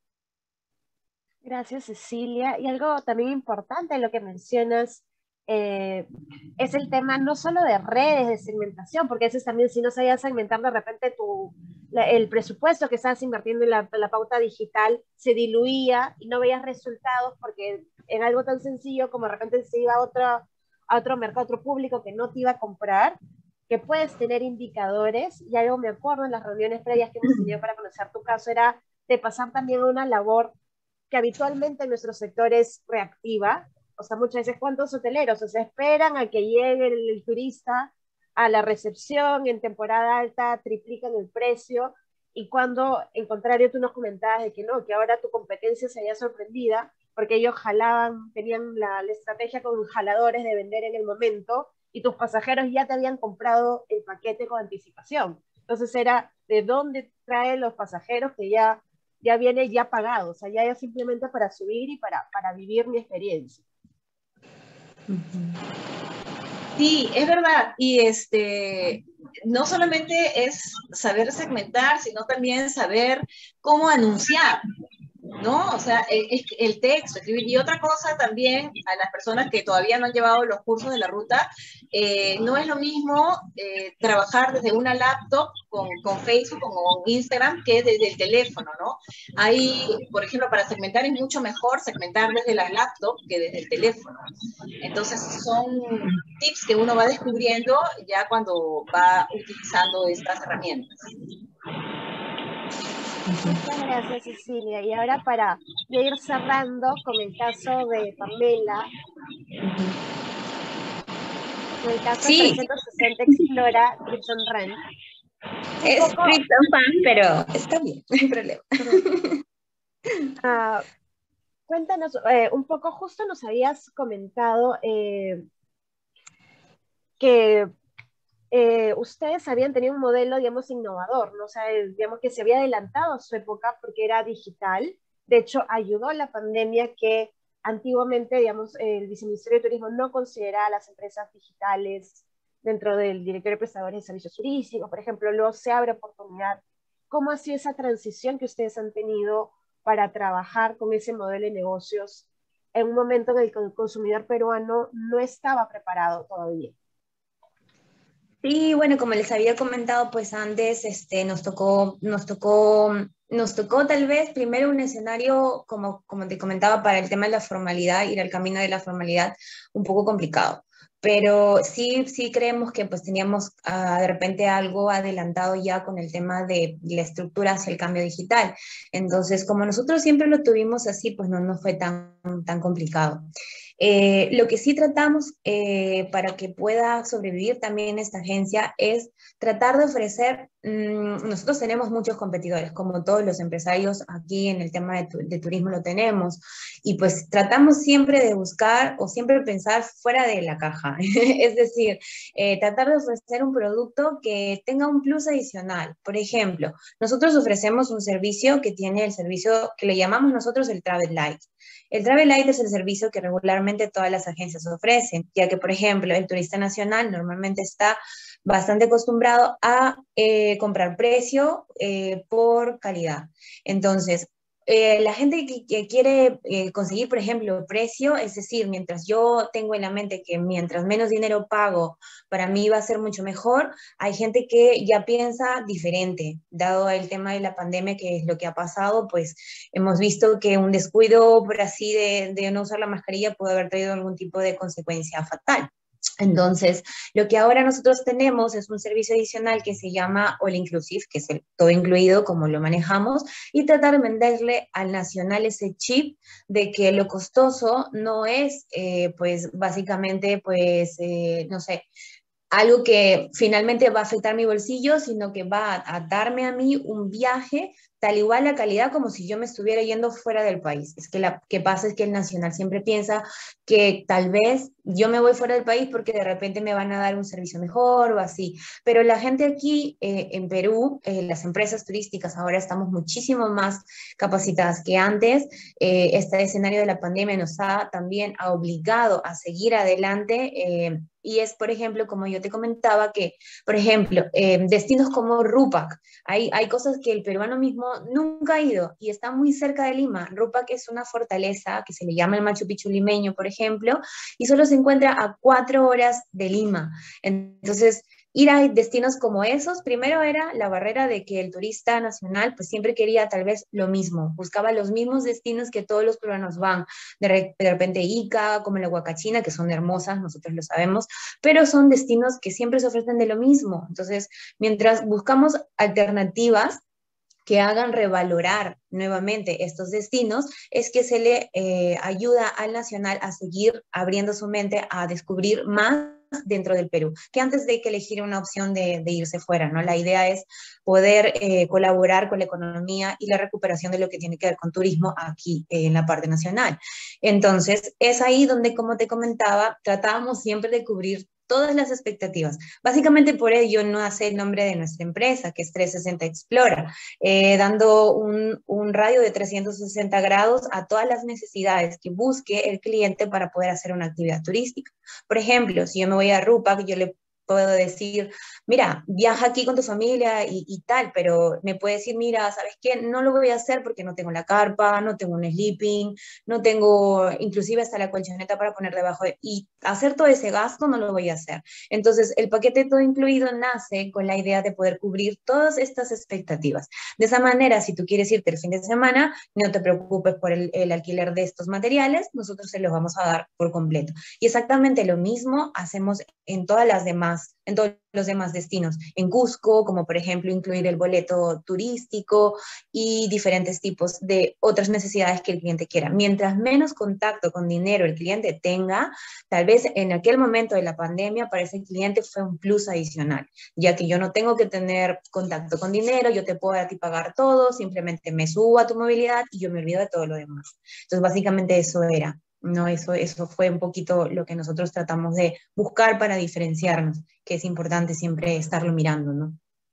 Gracias, Cecilia. Y algo también importante en lo que mencionas eh, es el tema no solo de redes, de segmentación, porque a veces también si no sabías segmentar de repente tu, la, el presupuesto que estabas invirtiendo en la, la pauta digital se diluía y no veías resultados porque en algo tan sencillo como de repente se iba a otro, a otro mercado, a otro público que no te iba a comprar, que puedes tener indicadores, y algo me acuerdo en las reuniones previas que hemos tenido para conocer tu caso era de pasar también a una labor que habitualmente en nuestro sector es reactiva. O sea, muchas veces, ¿cuántos hoteleros? O sea, esperan a que llegue el, el turista a la recepción, en temporada alta triplican el precio, y cuando, en contrario, tú nos comentabas de que no, que ahora tu competencia se había sorprendida, porque ellos jalaban, tenían la, la estrategia con jaladores de vender en el momento, y tus pasajeros ya te habían comprado el paquete con anticipación. Entonces era, ¿de dónde traen los pasajeros que ya ya viene ya pagado, o sea, ya es simplemente para subir y para, para vivir mi experiencia? Sí, es verdad, y este, no solamente es saber segmentar, sino también saber cómo anunciar, ¿no? O sea, el, el texto, escribir. Y otra cosa también, a las personas que todavía no han llevado los cursos de la ruta, eh, no es lo mismo eh, trabajar desde una laptop con, con Facebook o con Instagram que desde el teléfono, ¿no? Ahí, por ejemplo, para segmentar es mucho mejor segmentar desde la laptop que desde el teléfono. Entonces, son tips que uno va descubriendo ya cuando va utilizando estas herramientas. Muchas gracias, Cecilia. Y ahora para ir cerrando con el caso de Pamela, con el caso sí. trescientos sesenta Explora Crimson Run. Es poco... Crimson Fan, pero está bien, no hay problema. Uh, cuéntanos, eh, un poco, justo nos habías comentado eh, que Eh, ustedes habían tenido un modelo, digamos, innovador, ¿no? O sea, digamos que se había adelantado a su época porque era digital. De hecho, ayudó a la pandemia que antiguamente, digamos, el Viceministerio de Turismo no consideraba a las empresas digitales dentro del Directorio de Prestadores de Servicios Turísticos, por ejemplo. Luego se abre oportunidad. ¿Cómo ha sido esa transición que ustedes han tenido para trabajar con ese modelo de negocios en un momento en el que el consumidor peruano no estaba preparado todavía? Sí, bueno, como les había comentado pues antes, este, nos tocó, nos tocó, nos tocó tal vez primero un escenario, como, como te comentaba, para el tema de la formalidad, ir al camino de la formalidad, un poco complicado. Pero sí, sí creemos que pues teníamos uh, de repente algo adelantado ya con el tema de la estructura hacia el cambio digital. Entonces, como nosotros siempre lo tuvimos así, pues no nos fue tan, tan complicado. Eh, lo que sí tratamos eh, para que pueda sobrevivir también esta agencia es tratar de ofrecer mm, nosotros tenemos muchos competidores, como todos los empresarios aquí en el tema de, tu- de turismo lo tenemos, y pues tratamos siempre de buscar o siempre pensar fuera de la caja, es decir, eh, tratar de ofrecer un producto que tenga un plus adicional. Por ejemplo, nosotros ofrecemos un servicio que tiene el servicio que le llamamos nosotros el Travel Light. El Travel Light es el servicio que regularmente todas las agencias ofrecen, ya que, por ejemplo, el turista nacional normalmente está bastante acostumbrado a eh, comprar precio eh, por calidad. Entonces, eh, la gente que, que quiere eh, conseguir, por ejemplo, precio, es decir, mientras yo tengo en la mente que mientras menos dinero pago, para mí va a ser mucho mejor, hay gente que ya piensa diferente, dado el tema de la pandemia, que es lo que ha pasado, pues hemos visto que un descuido, por así, de, de no usar la mascarilla puede haber traído algún tipo de consecuencia fatal. Entonces, lo que ahora nosotros tenemos es un servicio adicional que se llama All Inclusive, que es el todo incluido, como lo manejamos, y tratar de venderle al nacional ese chip de que lo costoso no es, eh, pues, básicamente, pues, eh, no sé, algo que finalmente va a afectar mi bolsillo, sino que va a, a darme a mí un viaje tal igual la calidad como si yo me estuviera yendo fuera del país. Es que lo que pasa es que el nacional siempre piensa que tal vez yo me voy fuera del país porque de repente me van a dar un servicio mejor o así. Pero la gente aquí eh, en Perú, eh, las empresas turísticas ahora estamos muchísimo más capacitadas que antes. Eh, este escenario de la pandemia nos ha también ha obligado a seguir adelante. Eh, y es, por ejemplo, como yo te comentaba, que, por ejemplo, eh, destinos como Rupac, hay, hay cosas que el peruano mismo nunca ha ido y está muy cerca de Lima. Rupac es una fortaleza que se le llama el Machu Picchu limeño, por ejemplo, y solo se encuentra a cuatro horas de Lima. Entonces, ir a destinos como esos, primero era la barrera de que el turista nacional pues siempre quería tal vez lo mismo, buscaba los mismos destinos que todos los peruanos van, de, re, de repente Ica, como la Huacachina, que son hermosas, nosotros lo sabemos, pero son destinos que siempre se ofrecen de lo mismo. Entonces, mientras buscamos alternativas que hagan revalorar nuevamente estos destinos, es que se le eh, ayuda al nacional a seguir abriendo su mente a descubrir más dentro del Perú, que antes de que elegir una opción de, de irse fuera, ¿no? La idea es poder eh, colaborar con la economía y la recuperación de lo que tiene que ver con turismo aquí eh, en la parte nacional. Entonces, es ahí donde, como te comentaba, tratábamos siempre de cubrir todas las expectativas. Básicamente por ello no hace el nombre de nuestra empresa, que es trescientos sesenta Explora, eh, dando un, un radio de trescientos sesenta grados a todas las necesidades que busque el cliente para poder hacer una actividad turística. Por ejemplo, si yo me voy a Rupac, yo le puedo decir, mira, viaja aquí con tu familia y, y tal, pero me puede decir, mira, ¿sabes qué? No lo voy a hacer porque no tengo la carpa, no tengo un sleeping, no tengo inclusive hasta la colchoneta para poner debajo de, y hacer todo ese gasto no lo voy a hacer. Entonces, el paquete todo incluido nace con la idea de poder cubrir todas estas expectativas. De esa manera, si tú quieres irte el fin de semana, no te preocupes por el, el alquiler de estos materiales, nosotros se los vamos a dar por completo. Y exactamente lo mismo hacemos en todas las demás en todos los demás destinos. En Cusco, como por ejemplo incluir el boleto turístico y diferentes tipos de otras necesidades que el cliente quiera. Mientras menos contacto con dinero el cliente tenga, tal vez en aquel momento de la pandemia para ese cliente fue un plus adicional, ya que yo no tengo que tener contacto con dinero, yo te puedo a ti pagar todo, simplemente me subo a tu movilidad y yo me olvido de todo lo demás. Entonces básicamente eso era. No, eso, eso fue un poquito lo que nosotros tratamos de buscar para diferenciarnos, que es importante siempre estarlo mirando, ¿no?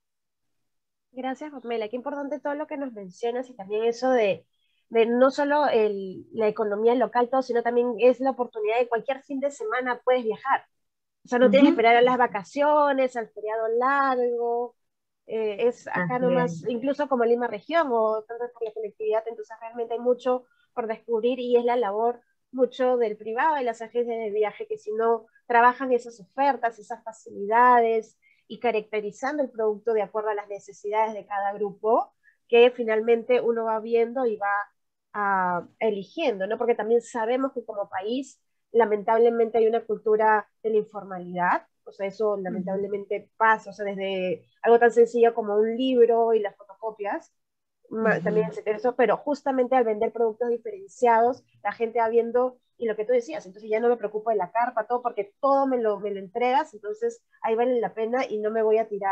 Gracias, Pamela. Qué importante todo lo que nos mencionas y también eso de, de no solo el, la economía local, todo, sino también es la oportunidad de cualquier fin de semana puedes viajar. O sea, no tienes que Uh-huh. esperar a las vacaciones, al feriado largo. Eh, es acá Así nomás, es. incluso como Lima región o tanto por la conectividad, entonces realmente hay mucho por descubrir y es la labor mucho del privado, de las agencias de viaje, que si no trabajan esas ofertas, esas facilidades y caracterizando el producto de acuerdo a las necesidades de cada grupo, que finalmente uno va viendo y va uh, eligiendo, ¿no? Porque también sabemos que como país lamentablemente hay una cultura de la informalidad, o sea, eso lamentablemente pasa, o sea, desde algo tan sencillo como un libro y las fotocopias, Uh-huh. también eso, pero justamente al vender productos diferenciados, la gente va viendo, y lo que tú decías, entonces ya no me preocupo de la carpa, todo, porque todo me lo, me lo entregas, entonces ahí vale la pena y no me voy a tirar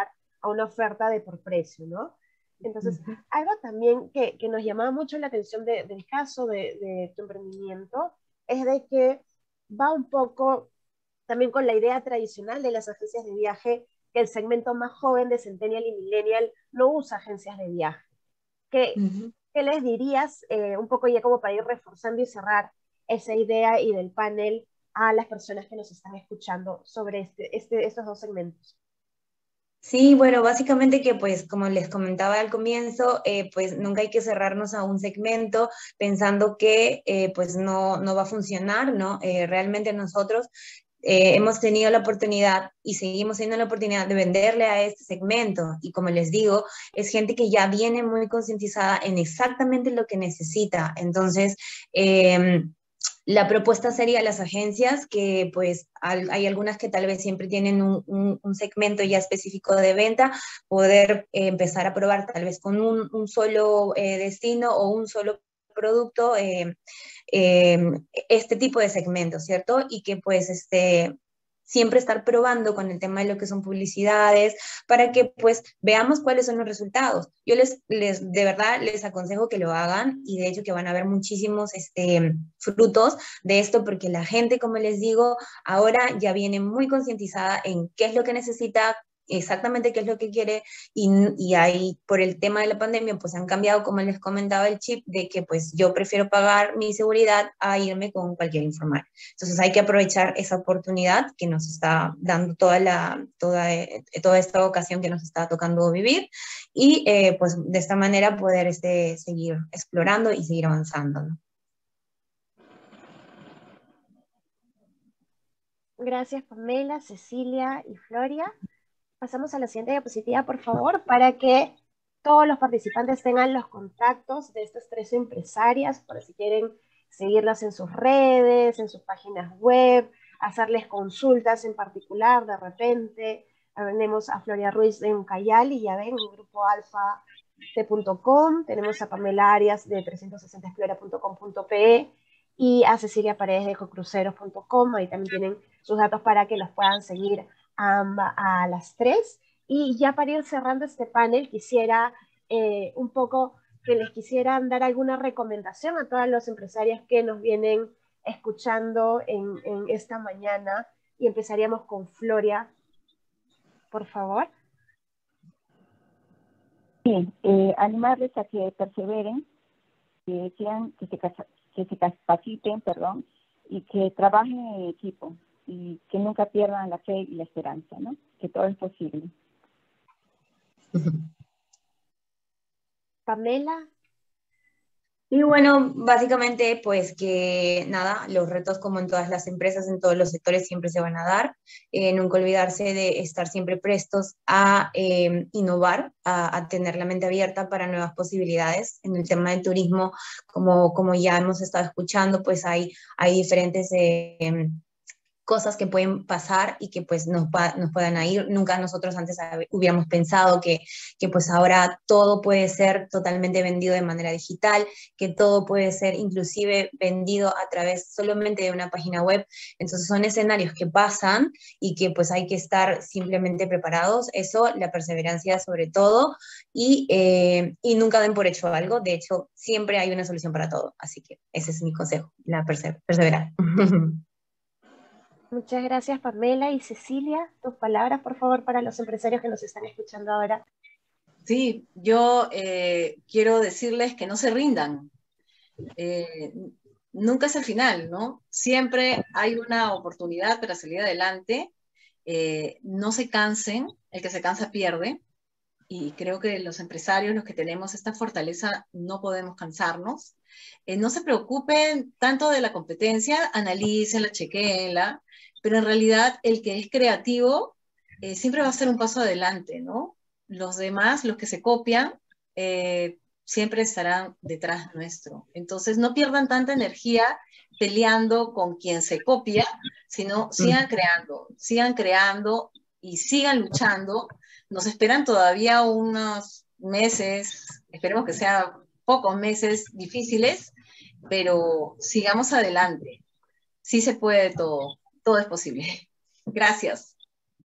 a una oferta de por precio, ¿no? Entonces, uh-huh. algo también que, que nos llamaba mucho la atención de, del caso de, de tu emprendimiento es de que va un poco también con la idea tradicional de las agencias de viaje, que el segmento más joven de Centennial y Millennial no usa agencias de viaje. ¿Qué, uh-huh. ¿qué les dirías, eh, un poco ya como para ir reforzando y cerrar esa idea y del panel a las personas que nos están escuchando sobre este, este, estos dos segmentos? Sí, bueno, básicamente que pues como les comentaba al comienzo, eh, pues nunca hay que cerrarnos a un segmento pensando que eh, pues no, no va a funcionar, ¿no? Eh, realmente nosotros eh, hemos tenido la oportunidad y seguimos teniendo la oportunidad de venderle a este segmento y como les digo, es gente que ya viene muy concientizada en exactamente lo que necesita, entonces... Eh, La propuesta sería las agencias, que pues hay algunas que tal vez siempre tienen un, un, un segmento ya específico de venta, poder eh, empezar a probar tal vez con un, un solo eh, destino o un solo producto, eh, eh, este tipo de segmentos, ¿cierto? Y que pues este... siempre estar probando con el tema de lo que son publicidades, para que pues veamos cuáles son los resultados. Yo les, les de verdad les aconsejo que lo hagan y de hecho que van a ver muchísimos este, frutos de esto porque la gente, como les digo, ahora ya viene muy concientizada en qué es lo que necesita, exactamente qué es lo que quiere y, y ahí por el tema de la pandemia pues han cambiado, como les comentaba, el chip de que pues yo prefiero pagar mi seguridad a irme con cualquier informal. Entonces hay que aprovechar esa oportunidad que nos está dando toda, la, toda, toda esta ocasión que nos está tocando vivir y eh, pues de esta manera poder este, seguir explorando y seguir avanzando, ¿no? Gracias, Pamela, Cecilia y Floria. Pasamos a la siguiente diapositiva, por favor, para que todos los participantes tengan los contactos de estas tres empresarias, por si quieren seguirlas en sus redes, en sus páginas web, hacerles consultas en particular, de repente. Tenemos a Floria Ruiz de Uncayali, ya ven, en grupo alfa t punto com, tenemos a Pamela Arias de trescientos sesenta explora punto com punto pe y a Cecilia Paredes de ecocruceros punto com, ahí también tienen sus datos para que los puedan seguir a, a las tres. Y ya para ir cerrando este panel, quisiera eh, un poco que les quisieran dar alguna recomendación a todas las empresarias que nos vienen escuchando en, en esta mañana. Y empezaríamos con Floria, por favor. Sí, eh, animarles a que perseveren, que, sean, que, se, que se capaciten, perdón, y que trabajen en equipo y que nunca pierdan la fe y la esperanza, ¿no? Que todo es posible. Pamela. Y bueno, básicamente pues que nada, los retos como en todas las empresas, en todos los sectores siempre se van a dar, eh, nunca olvidarse de estar siempre prestos a eh, innovar, a, a tener la mente abierta para nuevas posibilidades. En el tema del turismo, como, como ya hemos estado escuchando, pues hay, hay diferentes... Eh, cosas que pueden pasar y que pues nos, nos puedan ir. Nunca nosotros antes hubiéramos pensado que, que pues ahora todo puede ser totalmente vendido de manera digital, que todo puede ser inclusive vendido a través solamente de una página web. Entonces son escenarios que pasan y que pues hay que estar simplemente preparados. Eso, la perseverancia sobre todo y, eh, y nunca den por hecho algo. De hecho, siempre hay una solución para todo. Así que ese es mi consejo, la perse perseverar. Muchas gracias, Pamela. Y Cecilia, tus palabras, por favor, para los empresarios que nos están escuchando ahora. Sí, yo eh, quiero decirles que no se rindan. Eh, nunca es el final, ¿no? Siempre hay una oportunidad para salir adelante. Eh, no se cansen, el que se cansa pierde. Y creo que los empresarios, los que tenemos esta fortaleza, no podemos cansarnos. Eh, no se preocupen tanto de la competencia, analícenla, chequéenla, pero en realidad el que es creativo eh, siempre va a ser un paso adelante, ¿no? Los demás, los que se copian, eh, siempre estarán detrás nuestro. Entonces no pierdan tanta energía peleando con quien se copia, sino sigan creando, sigan creando y sigan luchando. Nos esperan todavía unos meses, esperemos que sean pocos meses difíciles, pero sigamos adelante. Sí se puede todo, todo es posible. Gracias.